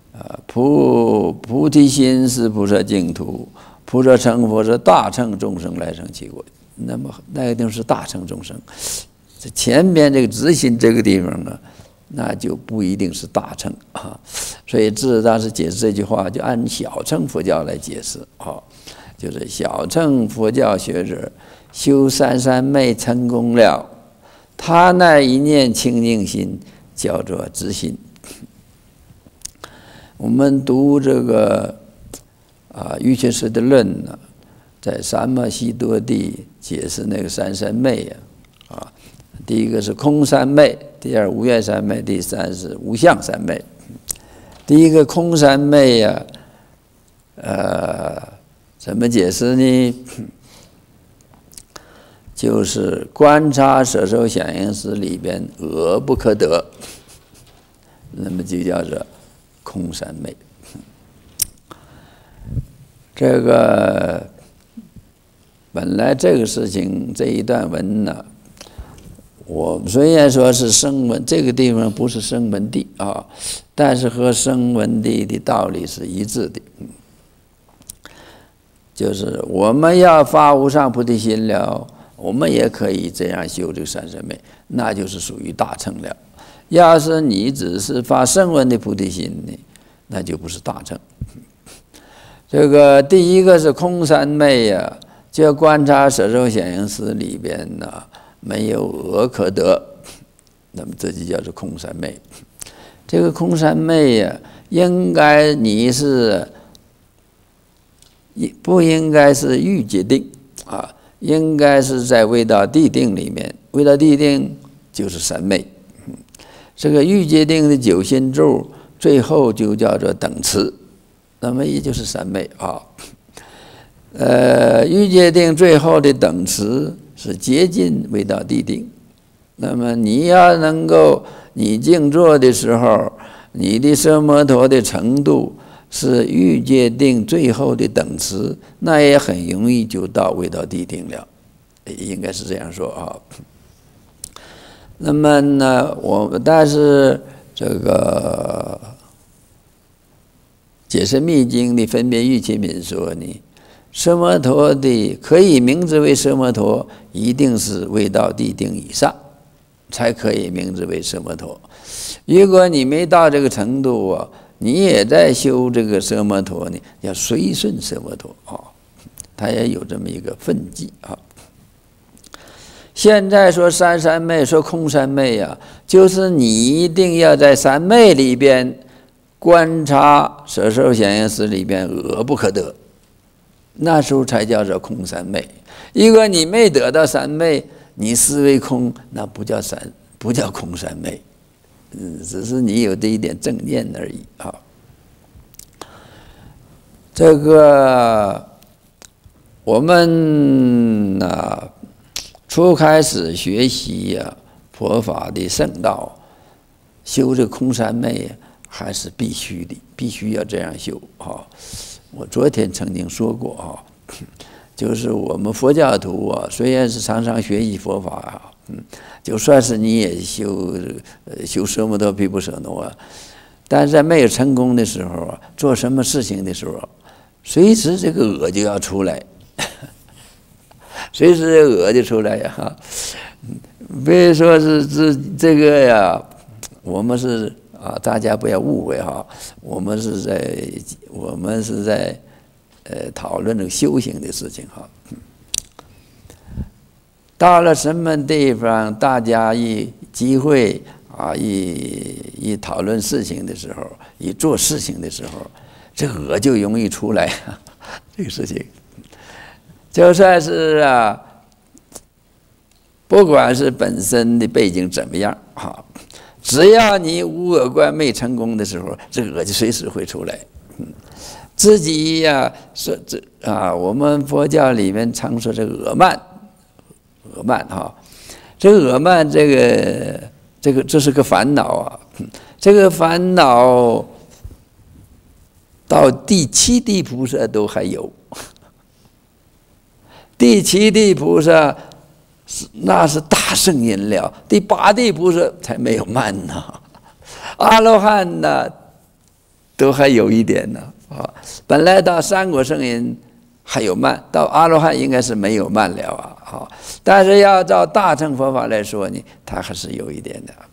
菩提心是菩萨净土，菩萨成佛是大乘众生来生其国。那么那一定是大乘众生。这前边这个知心这个地方呢，那就不一定是大乘啊。所以智大师解释这句话，就按小乘佛教来解释啊，就是小乘佛教学者修三三昧成功了，他那一念清净心叫做知心。我们读这个瑜伽师的论呢，在三摩悉多地解释那个三三昧啊，第一个是空三昧，第二无愿三昧，第三是无相三昧。第一个空三昧呀，怎么解释呢？就是观察色受想行识里边恶不可得，那么就叫做空三昧。这个本来这个事情这一段文呢，我虽然说是声闻，这个地方不是声闻地啊，但是和声闻地的道理是一致的。就是我们要发无上菩提心了，我们也可以这样修这个三三昧，那就是属于大乘了。要是你只是发声闻的菩提心呢，那就不是大乘。这个第一个是空三昧呀，就要观察色受想行识里边呢没有恶可得，那么这就叫做空三昧。这个空三昧呀，应该你是不应该是欲界定啊，应该是在味道地定里面。味道地定就是三昧，这个欲界定的九心咒最后就叫做等持，那么也就是三昧啊。欲界定最后的等持是接近味道地定。那么你要能够，你静坐的时候，你的奢摩陀的程度是欲界定最后的等持，那也很容易就到味道地定了，应该是这样说啊。那么呢，但是这个解释密经的分别欲起品说呢，奢摩陀的可以名字为奢摩陀，一定是味道地定以上，才可以名字为奢摩陀。如果你没到这个程度啊，你也在修这个奢摩陀呢，要随顺奢摩陀啊，它也有这么一个分际啊。现在说三昧，说空三昧啊，就是你一定要在三昧里边观察色受想行识里边我不可得，那时候才叫做空三昧。如果你没得到三昧，你思维空，那不叫空三昧，只是你有这一点正念而已啊。这个我们初开始学习佛法的圣道，修这空三昧还是必须的，必须要这样修啊。我昨天曾经说过啊，就是我们佛教徒虽然是常常学习佛法就算是你也修奢摩他毗婆舍那但是在没有成功的时候做什么事情的时候，随时这个我就要出来，随时这个我就出来呀。别说是这个呀，我们是大家不要误会哈，我们是在讨论这个修行的事情哈。到了什么地方，大家一集会一讨论事情的时候，一做事情的时候，这个我就容易出来。这个事情，就算是不管是本身的背景怎么样只要你无我观没成功的时候，这个我就随时会出来。自己说我们佛教里面常说这个我慢这个我慢这是个烦恼这个烦恼到第七地菩萨都还有，第七地菩萨那是大圣人了，第八地菩萨才没有慢呢，阿罗汉呢都还有一点呢本来到三果圣人还有慢，到阿罗汉应该是没有慢了但是要照大乘佛法来说呢，它还是有一点的。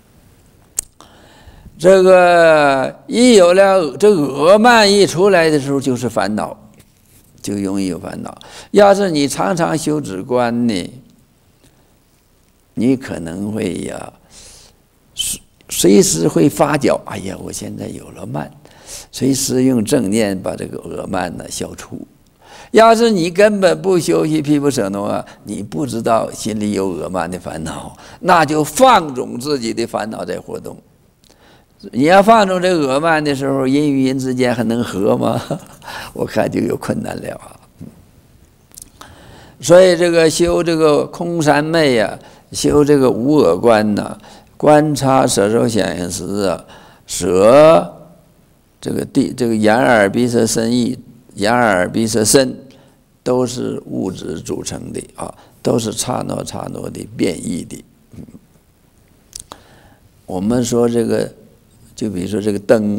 这个一有了这个我慢一出来的时候，就是烦恼，就容易有烦恼。要是你常常修止观呢，你可能会随时会发觉，哎呀，我现在有了慢，随时用正念把这个我慢消除。要是你根本不修习毗婆舍那你不知道心里有我慢的烦恼，那就放纵自己的烦恼在活动。你要放纵这个我慢的时候，人与人之间还能和吗？我看就有困难了所以这个修这个空三昧修这个无我观观察色受想行识舍这个眼耳鼻舌身意，眼耳鼻舌身都是物质组成的都是刹那刹那的变异的。我们说这个，就比如说这个灯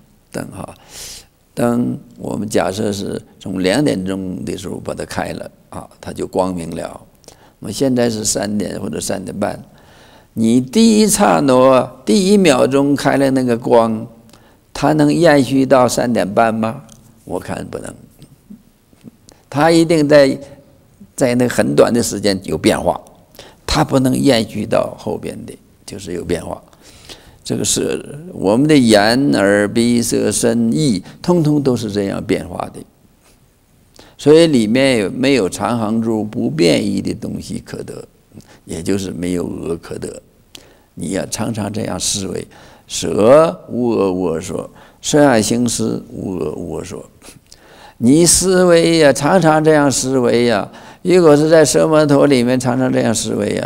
灯我们假设是从2点钟的时候把它开了它就光明了。我们现在是3点或者3点半，你第一刹那第1秒钟开了那个光，它能延续到3点半吗？我看不能。它一定在那很短的时间有变化，它不能延续到后边的，就是有变化。这个是我们的眼耳鼻舌身意，通通都是这样变化的。所以里面没有常行住不变异的东西可得，也就是没有我可得。你要常常这样思维：舍无我无我说，摄爱行识无我无我说。你思维常常这样思维如果是在奢摩他里面常常这样思维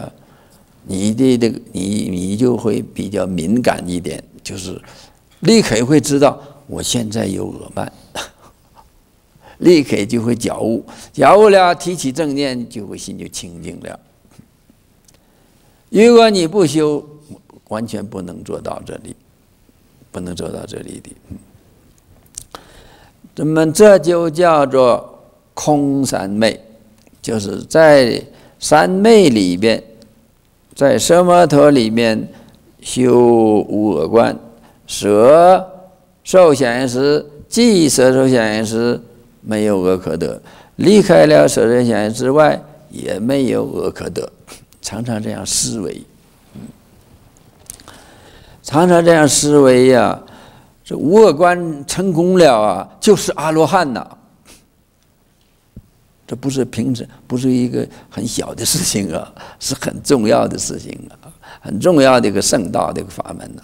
你就会比较敏感一点，就是立刻会知道我现在有我慢，立刻就会觉悟了，提起正念就会心就清净了。如果你不修，完全不能做到这里，不能做到这里的。那么这就叫做空三昧，就是在三昧里边，在奢摩他里面修无我观，舍受想行识，即色受想行识没有我可得，离开了色受想行识之外也没有我可得。常常这样思维，常常这样思维这无我观成功了啊，就是阿罗汉呐。这不是平时，不是一个很小的事情啊，是很重要的事情啊，很重要的一个圣道的一个法门呐。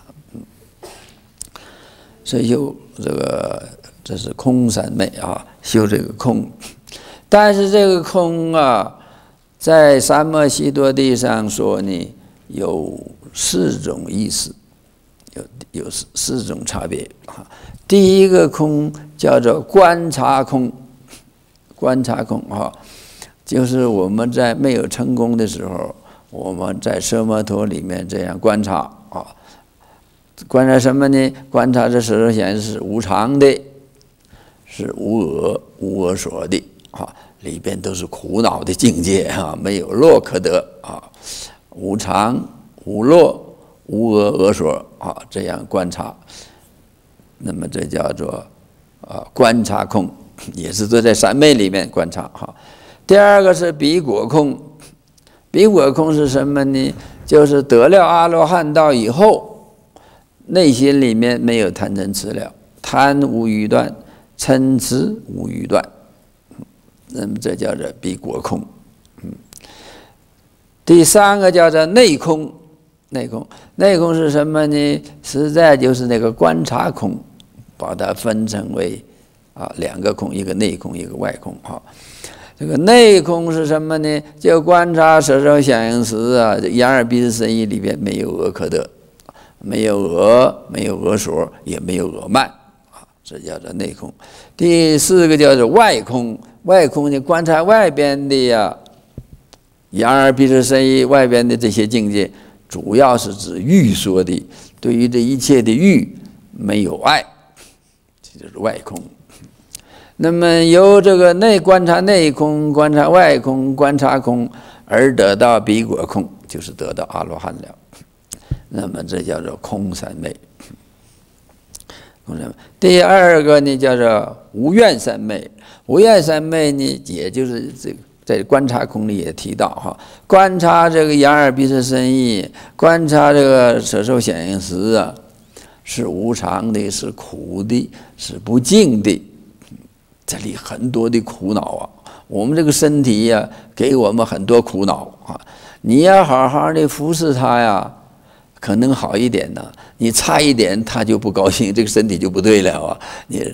所以修这个，这是空三昧啊，修这个空。但是这个空啊，在三摩悉多地上说呢，有4种意思，有4种差别啊。第一个空叫做观察空。观察空啊，就是我们在没有成功的时候，我们在奢摩陀里面这样观察啊，观察什么呢？观察这色受想行识是无常的，是无我所的啊，里边都是苦恼的境界啊，没有乐可得啊，无常、无乐、无我所啊，这样观察，那么这叫做观察空。也是都在三昧里面观察哈。第二个是彼果空，彼果空是什么呢？就是得了阿罗汉道以后，内心里面没有贪嗔痴了，贪无余断，嗔痴无余断，那么这叫做彼果空。第三个叫做内空，内空是什么呢？实在就是那个观察空，把它分成为2个空，一个内空，一个外空哈。这个内空是什么呢？就观察色受想行识啊，眼耳鼻舌身意里边没有我可得，没有我，没有我所，也没有我慢啊，这叫做内空。第4个叫做外空，外空呢观察外边的眼耳鼻舌身意外边的这些境界，主要是指欲说的，对于这一切的欲没有爱，这就是外空。那么由这个观察内空，观察外空，观察空，而得到彼果空，就是得到阿罗汉了。那么这叫做空三昧。第二个呢叫做无愿三昧。无愿三昧呢，也就是这个在观察空里也提到哈，观察这个眼耳鼻舌身意，观察这个色受想行识啊，是无常的，是苦的，是不净的。这里很多的苦恼啊，我们这个身体呀，给我们很多苦恼啊。你要好好的服侍它呀，可能好一点呢。你差一点，它就不高兴，这个身体就不对了啊。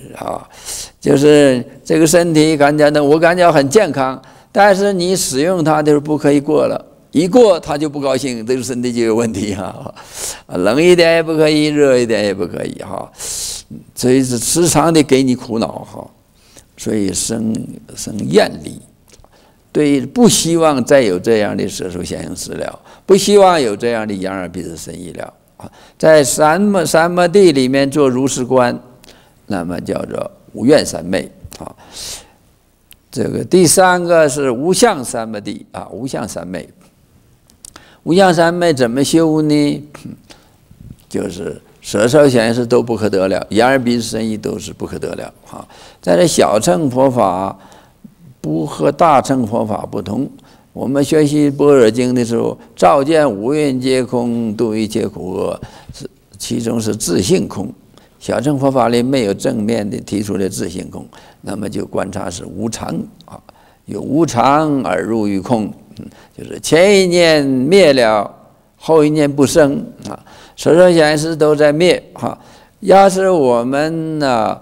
就是这个身体我感觉很健康，但是你使用它的时候不可以过了，一过它就不高兴，这个身体就有问题哈。冷一点也不可以，热一点也不可以哈。所以是时常的给你苦恼哈。所以生厌离，对，不希望再有这样的色受想行识了，不希望有这样的眼耳鼻舌身意了啊。在三摩地里面做如是观，那么叫做无愿三昧啊。这个第3个是无相三摩地啊，无相三昧。无相三昧怎么修呢？就是色受想行识都不可得了，眼耳鼻舌身意都是不可得了哈。在这小乘佛法不和大乘佛法不同，我们学习般若经的时候，照见五蕴皆空，度一切苦厄，其中是自性空。小乘佛法里没有正面的提出的自性空，那么就观察是无常啊，有无常而入于空，就是前一念灭了，后一念不生啊。色受想行识都在灭哈。要是我们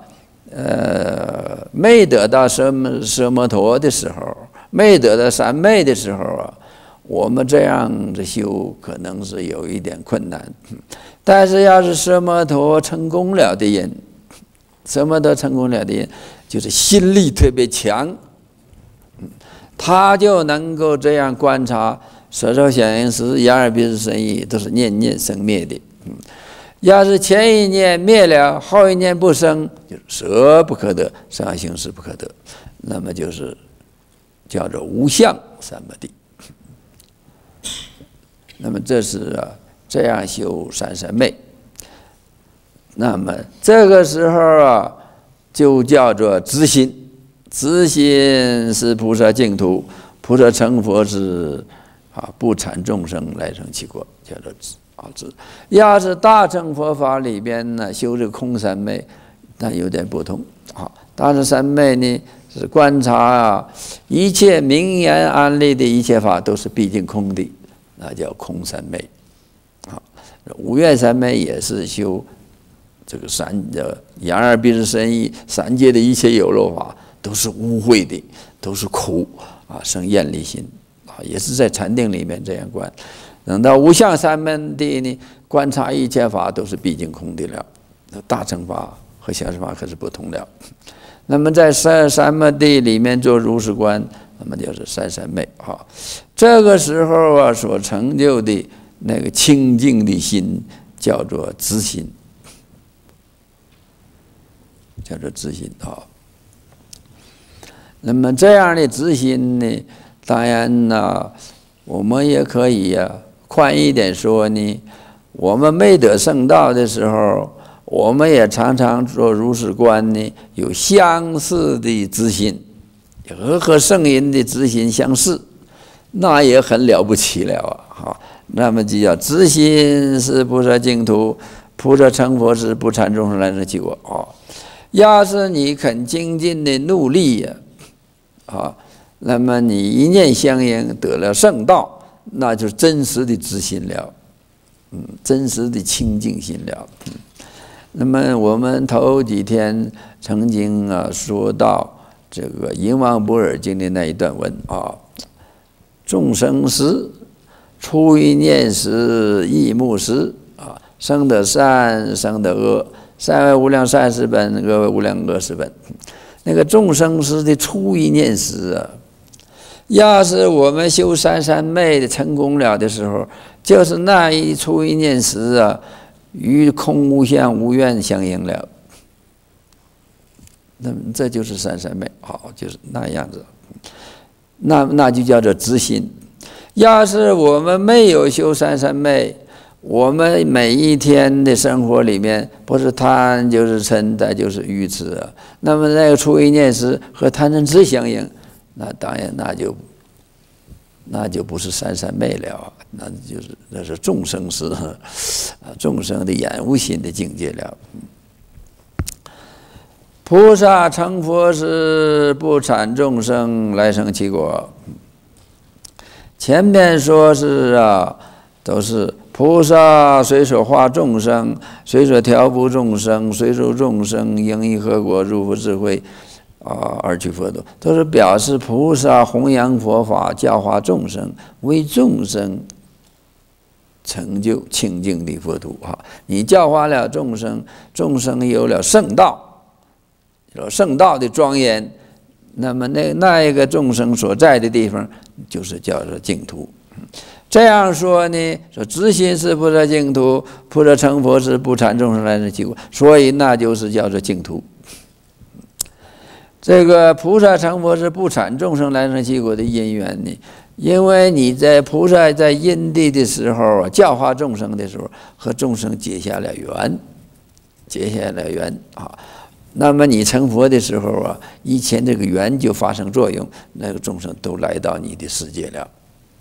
没得到奢摩陀的时候，没得到三昧的时候啊，我们这样的修可能是有一点困难。但是要是奢摩陀成功了的人，奢摩陀成功了的人，就是心力特别强，他就能够这样观察色受想行识、眼耳鼻舌身意都是念念生灭的。要是前一念灭了，后一念不生，就是色不可得，色行识不可得，那么就是叫做无相三摩地。那么这是这样修三三昧。那么这个时候就叫做直心，直心是菩萨净土，菩萨成佛是不产众生来生其国，叫做啊。要是大乘佛法里边呢，修这个空三昧，那有点不同啊。大乘三昧呢是观察啊，一切名言安立的一切法都是毕竟空的，那叫空三昧啊。五岳三昧也是修这个眼耳鼻舌身意三界的一切有漏法都是污秽的，都是苦啊，生厌离心啊，也是在禅定里面这样观。等到无相三昧地呢，观察一切法都是毕竟空的了。大乘法和小乘法可是不同了。那么在三昧地里面做如是观，那么就是三昧啊。这个时候啊，所成就的那个清净的心叫做知心，叫做知心啊。那么这样的知心呢，当然呢，我们也可以宽一点说呢，我们没得圣道的时候，我们也常常做如是观呢，有相似的知心，和圣人的知心相似，那也很了不起了啊！那么就叫知心是菩萨净土，菩萨成佛是不缠众生来生起果啊！要是你肯精进的努力那么你一念相应得了圣道，那就是真实的知心了，真实的清净心了。那么我们头几天曾经说到这个《印王般若经》的那一段文众生时，初一念时，忆慕时生得善，生得恶，善为无量善事本，恶为无量恶事本。那个众生时的初一念时要是我们修三昧的成功了的时候，就是那一初一念时与空无相无愿相应了。那么这就是三昧，就是那样子。那就叫做知心。要是我们没有修三昧，我们每一天的生活里面，不是贪就是嗔，再就是愚痴那么那个初一念时和贪嗔痴相应，那当然那就不是三昧了，那是众生时众生的眼无心的境界了。菩萨成佛时，不缠众生来生其果。前面说是都是菩萨随所化众生，随所调伏众生，随受众生应以何果入佛智慧而去佛度，都是表示菩萨弘扬佛法，教化众生，为众生成就清净的佛土你教化了众生，众生有了圣道，有圣道的庄严，那么那一个众生所在的地方，就是叫做净土。这样说呢，说知心是菩萨净土，菩萨成佛是不缠众生来生其果，所以那就是叫做净土。这个菩萨成佛是不缠众生来生其果的因缘呢，因为你在菩萨在因地的时候教化众生的时候，和众生结下了缘，那么你成佛的时候以前这个缘就发生作用，那个众生都来到你的世界了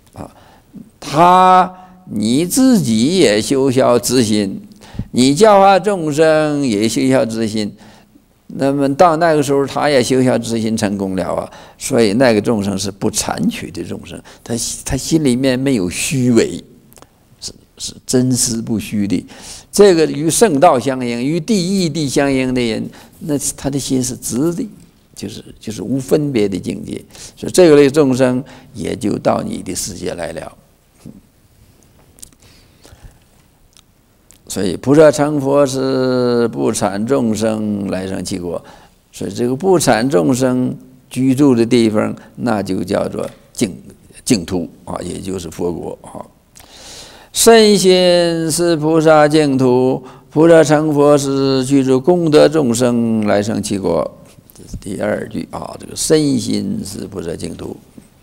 你自己也修效知心，你教化众生也修效知心，那么到那个时候他也修效知心成功了所以那个众生是不残取的众生，他心里面没有虚伪，是真实不虚的。这个与圣道相应，与地义地相应的人，那他的心是直的，就是无分别的境界，所以这个类众生也就到你的世界来了。所以菩萨成佛是不缠众生来生其果，所以这个不缠众生居住的地方，那就叫做净土也就是佛国身心是菩萨净土，菩萨成佛时居住功德众生来生其果。这是第二句这个身心是菩萨净土。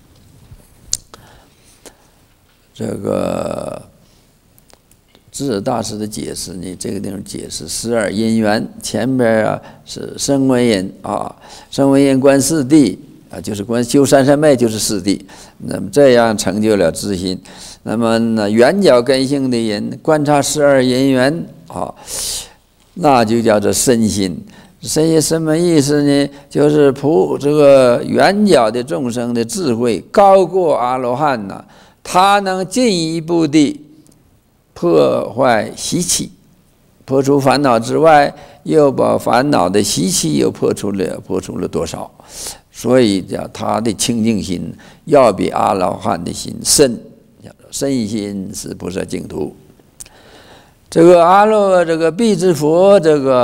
这个智大师的解释呢，这个地方解释12因缘，前边是声闻因声闻因观四谛啊，就是观修三三昧就是四谛。那么这样成就了自心。那么呢，圆角根性的人观察12因缘啊，那就叫做身心。身心什么意思呢？就是这个圆角的众生的智慧高过阿罗汉呐，他能进一步的破坏习气，破除烦恼之外，又把烦恼的习气又破除了多少？所以叫他的清净心要比阿罗汉的心深，身心是菩萨净土。这个辟支佛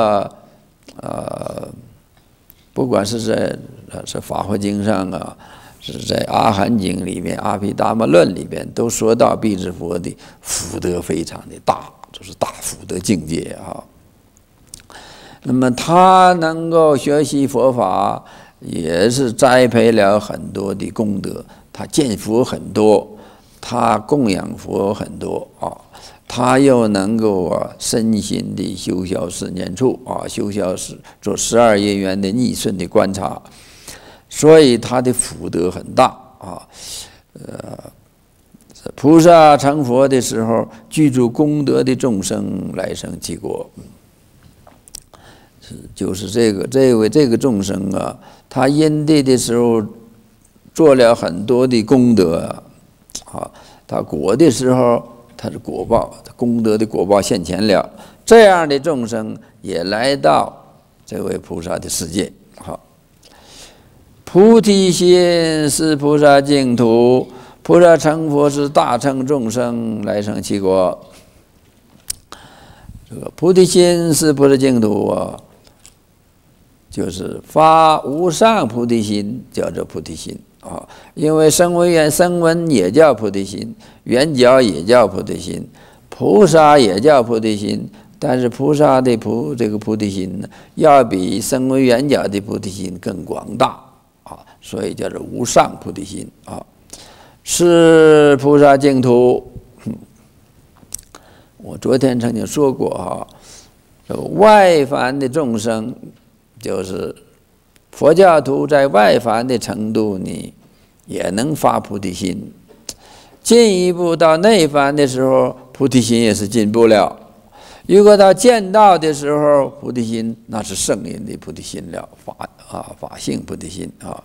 不管是在法华经上啊，是在阿含经里面、阿毗达摩论里边，都说到辟支佛的福德非常的大，就是大福德境界啊。那么他能够学习佛法，也是栽培了很多的功德。他见佛很多，他供养佛很多啊。他又能够身心的修消四念处啊，修消做12因缘的逆顺的观察，所以他的福德很大啊。菩萨成佛的时候，具足功德的众生来生其国，就是这个众生啊，他因地的时候做了很多的功德啊，他果的时候。他的果报，功德的果报现前了，这样的众生也来到这位菩萨的世界。好，菩提心是菩萨净土，菩萨成佛是大乘众生来生其国。这个菩提心是菩萨净土啊，就是发无上菩提心，叫做菩提心。啊，因为声闻缘声闻也叫菩提心，圆角也叫菩提心，菩萨也叫菩提心，但是菩萨的这个菩提心呢，要比声闻圆角的菩提心更广大啊，所以叫做无上菩提心啊，是菩萨净土。我昨天曾经说过哈，这个外凡的众生就是佛教徒在外凡的程度呢，也能发菩提心。进一步到内凡的时候，菩提心也是进步了。如果到见道的时候，菩提心那是圣人的菩提心了，法性菩提心啊。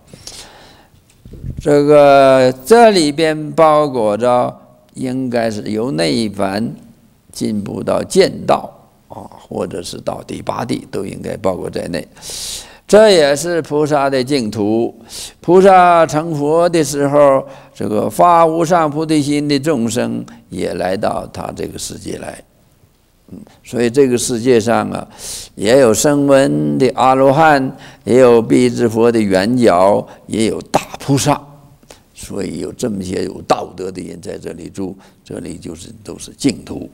这里边包裹着，应该是由内凡进步到见道啊，或者是到第8地，都应该包括在内。这也是菩萨的净土。菩萨成佛的时候，这个发无上菩提心的众生也来到他这个世界来。所以这个世界上啊，也有声闻的阿罗汉，也有辟支佛的圆角，也有大菩萨。所以有这么些有道德的人在这里住，这里都是净土。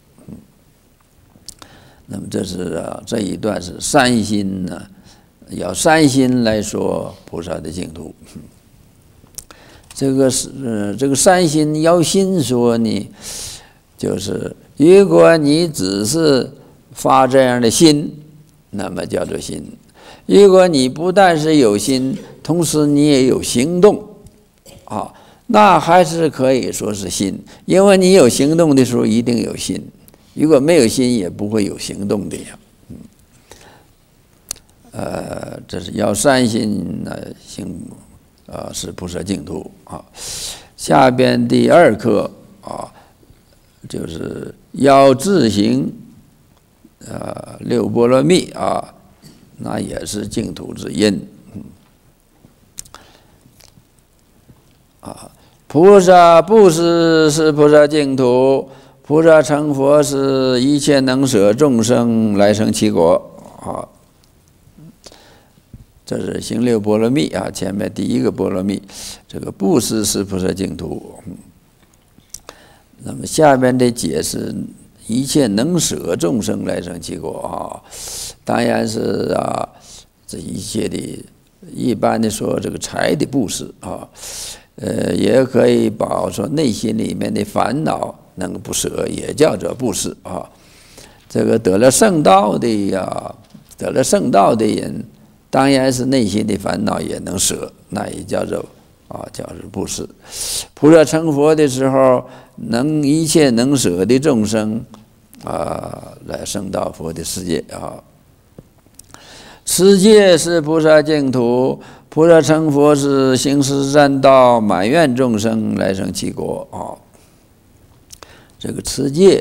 那么这一段是三心呢。要三心来说菩萨的净土，这个三心要心说呢，就是如果你只是发这样的心，那么叫做心；如果你不但是有心，同时你也有行动，啊，那还是可以说是心，因为你有行动的时候一定有心，如果没有心也不会有行动的呀。这是要三心行是菩萨净土啊。下边第2课啊，就是要自行6波罗蜜啊，那也是净土之因啊。菩萨布施是菩萨净土，菩萨成佛是一切能舍众生来生其国啊。这是行6波罗蜜啊，前面第1个波罗蜜，这个布施是菩萨净土。那么下面的解释，一切能舍众生来生其国啊，当然是这一切的，一般的说这个财的布施啊，也可以把说内心里面的烦恼能不舍，也叫做布施啊。这个得了圣道的人。 当然是内心的烦恼也能舍，那也叫做布施。菩萨成佛的时候，一切能舍的众生来升到佛的世界持戒是菩萨净土，菩萨成佛是行十善道，满愿众生来生其国这个持戒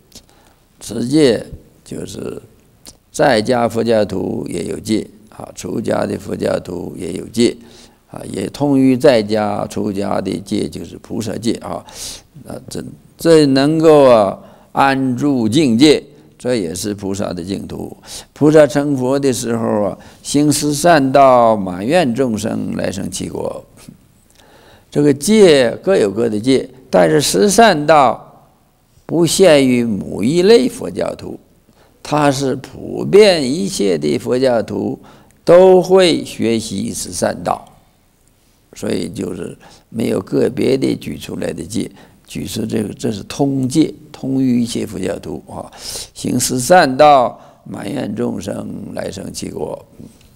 就是在家佛教徒也有戒出家的佛教徒也有戒也通于在家出家的戒，就是菩萨戒这能够安住境界，这也是菩萨的净土。菩萨成佛的时候行十善道，满愿众生来生其国。这个戒各有各的戒，但是十善道不限于某一类佛教徒，它是普遍一切的佛教徒都会学习十善道，所以就是没有个别的举出来的戒，举出这是通戒，通于一切佛教徒行十善道，满愿众生来生其国。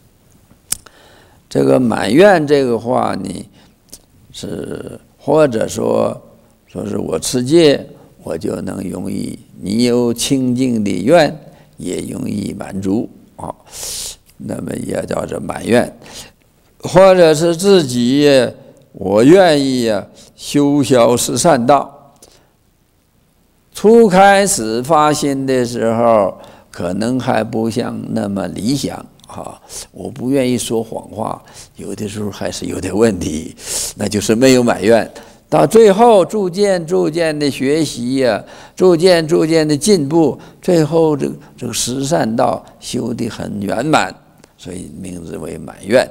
这个满愿这个话呢，是或者说是我持戒，我就能容易，你有清净的愿，也容易满足那么也叫做满愿。或者是自己我愿意修小十善道，初开始发心的时候可能还不像那么理想我不愿意说谎话，有的时候还是有点问题，那就是没有满愿。到最后逐渐的学习逐渐的进步，最后这个十善道修得很圆满，所以名字为满愿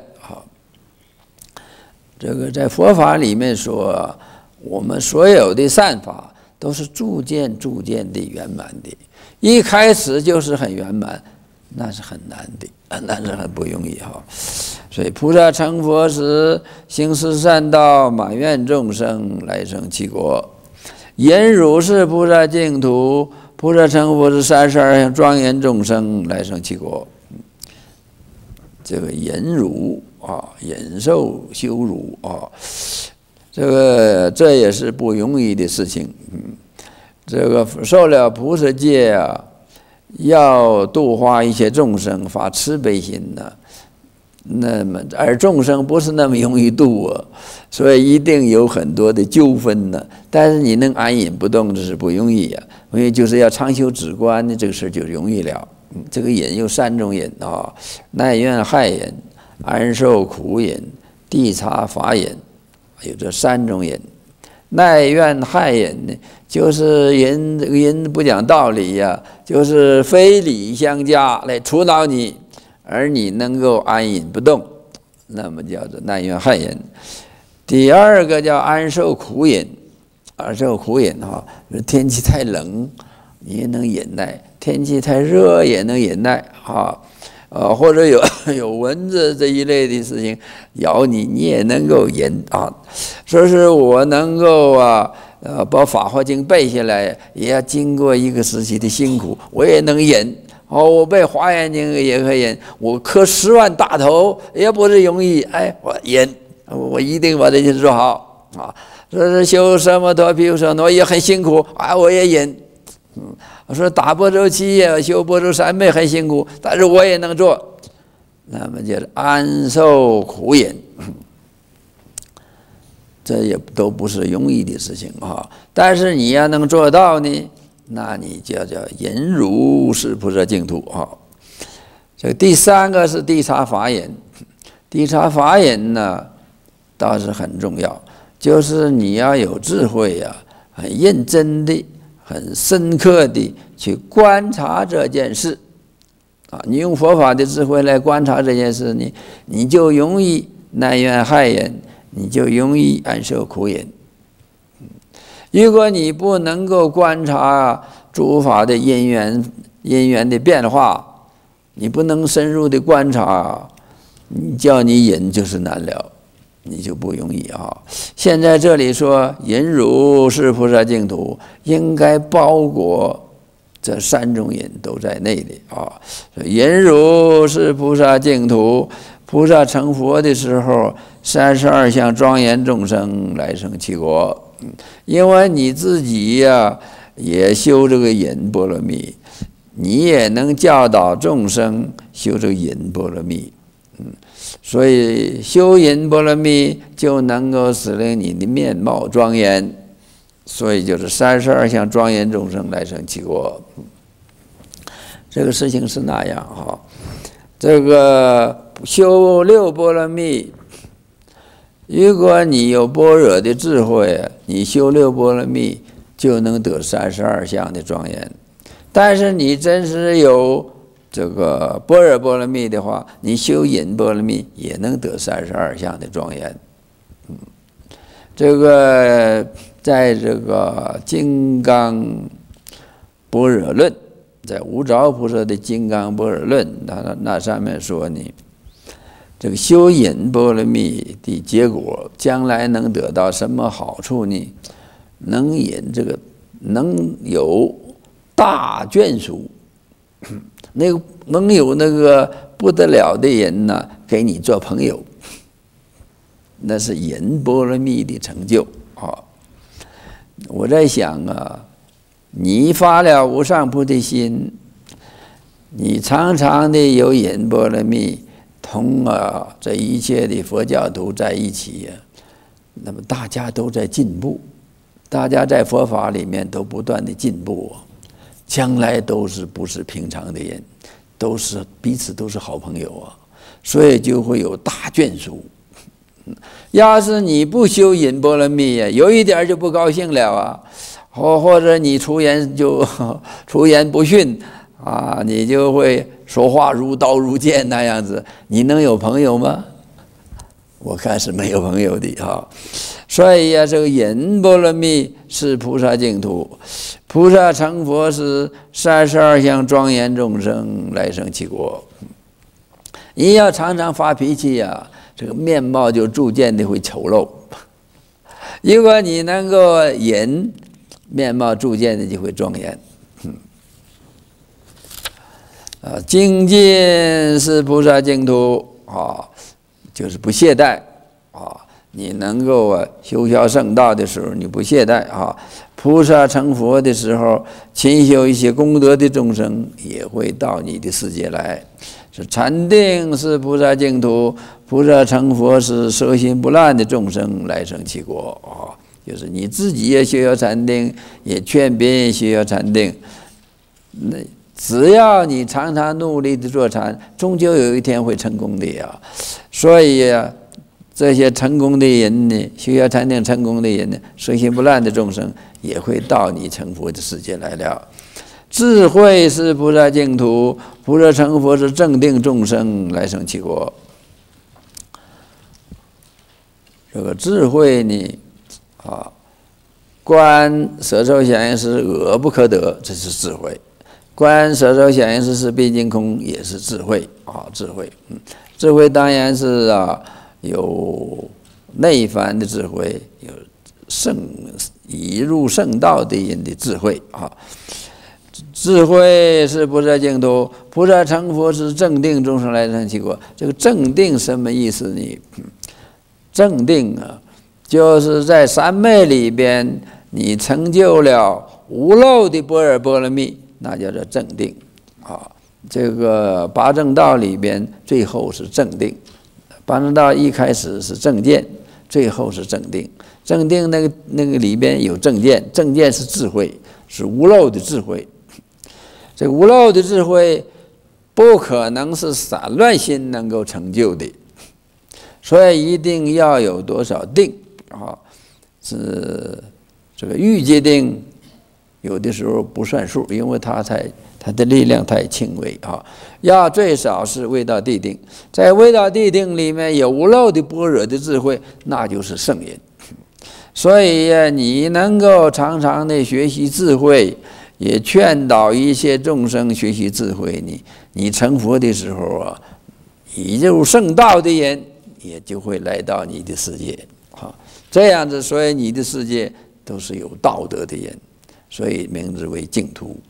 这个在佛法里面说，我们所有的善法都是逐渐的圆满的，一开始就是很圆满，那是很难的，那是很不容易所以菩萨成佛时，行十善道，满愿众生来生其国。忍辱是菩萨净土，菩萨成佛是32相庄严众生来生其国。这个忍辱忍受羞辱这也是不容易的事情。这个受了菩萨戒要度化一切众生，发慈悲心那么而众生不是那么容易度所以一定有很多的纠纷但是你能安忍不动，这是不容易因为就是要常修止观这个事就容易了。这个忍有3种忍耐怨害忍、安受苦忍、谛察法忍，有这3种忍。耐怨害忍呢，就是人不讲道理就是非理相加来触恼你，而你能够安忍不动，那么叫做耐怨害忍。第二个叫安受苦忍，安受苦忍天气太冷你也能忍耐，天气太热也能忍耐或者有蚊子这一类的事情咬你，你也能够忍说是我能够把《法华经》背下来，也要经过一个时期的辛苦，我也能忍我背《华严经》也可以忍，我磕10万大头也不是容易，我忍，我一定把这件事做好说是修什么陀毗舍那也很辛苦我也忍。我说打般舟七叶修般舟三昧很辛苦，但是我也能做，那么就是安受苦忍。这也都不是容易的事情但是你要能做到呢，那你就叫忍辱是菩萨净土这第3个是谛察法忍。谛察法忍呢倒是很重要，就是你要有智慧很认真的很深刻的去观察这件事你用佛法的智慧来观察这件事呢，你就容易耐怨害忍，你就容易安受苦忍。如果你不能够观察诸法的因缘的变化，你不能深入的观察，你叫你忍就是难了，你就不容易现在这里说忍辱是菩萨净土，应该包括这3种忍都在内的忍辱是菩萨净土， 菩萨成佛的时候，32相庄严众生来生其国。因为你自己呀，也修这个忍波罗蜜，你也能教导众生修这个忍波罗蜜。所以修忍波罗蜜就能够使令你的面貌庄严。所以就是32相庄严众生来生其国。这个事情是那样哈。这个修6波罗蜜，如果你有般若的智慧，你修6波罗蜜就能得32相的庄严。但是你真是有这个般若波罗蜜的话，你修忍波罗蜜也能得32相的庄严。这个在这个《金刚般若论》，在无着菩萨的《金刚般若论》，那上面说呢，这个修忍波罗蜜的结果，将来能得到什么好处呢？能有大眷属，能有那个不得了的人呢，给你做朋友。那是忍波罗蜜的成就啊！我在想啊，你发了无上菩提心，你常常的有忍波罗蜜，同这一切的佛教徒在一起呀，那么大家都在进步，大家在佛法里面都不断的进步啊，将来都是不是平常的人，彼此都是好朋友啊，所以就会有大眷属。要是你不修忍波罗蜜呀，有一点就不高兴了啊，或者你出言不逊啊，你就会说话如刀如剑那样子，你能有朋友吗？我看是没有朋友的哈。所以呀，这个忍波罗蜜是菩萨净土，菩萨成佛是32相庄严众生来生其国。你要常常发脾气呀，这个面貌就逐渐的会丑陋。如果你能够忍，面貌逐渐的就会庄严。精进是菩萨净土啊，就是不懈怠啊。你能够修学圣道的时候，你不懈怠啊。菩萨成佛的时候，勤修一些功德的众生也会到你的世界来。是禅定是菩萨净土，菩萨成佛是摄心不乱的众生来生其国啊。就是你自己也学禅定，也劝别人学禅定。那只要你常常努力的做禅，终究有一天会成功的呀。所以这些成功的人呢，学禅定成功的人呢，摄心不乱的众生也会到你成佛的世界来了。智慧是菩萨净土，菩萨成佛是正定众生来生其国。这个智慧呢，观色受想行识恶不可得，这是智慧；观色受想行识是毕竟空，也是智慧啊。智慧，智慧当然是有内凡的智慧，有已入圣道的人的智慧啊。智慧是菩萨净土，菩萨成佛是正定众生来生其国。这个正定什么意思呢？正定就是在三昧里边，你成就了无漏的般若波罗蜜，那叫做正定啊。这个八正道里边，最后是正定。八正道一开始是正见，最后是正定。正定那个里边有正见，正见是智慧，是无漏的智慧。这个无漏的智慧不可能是散乱心能够成就的，所以一定要有多少定啊？是这个欲界定，有的时候不算数，因为它的力量太轻微啊。要最少是未到地定，在未到地定里面有无漏的般若的智慧，那就是圣人。所以你能够常常的学习智慧，也劝导一些众生学习智慧，你成佛的时候已入圣道的人也就会来到你的世界这样子，所以你的世界都是有道德的人，所以名字为净土。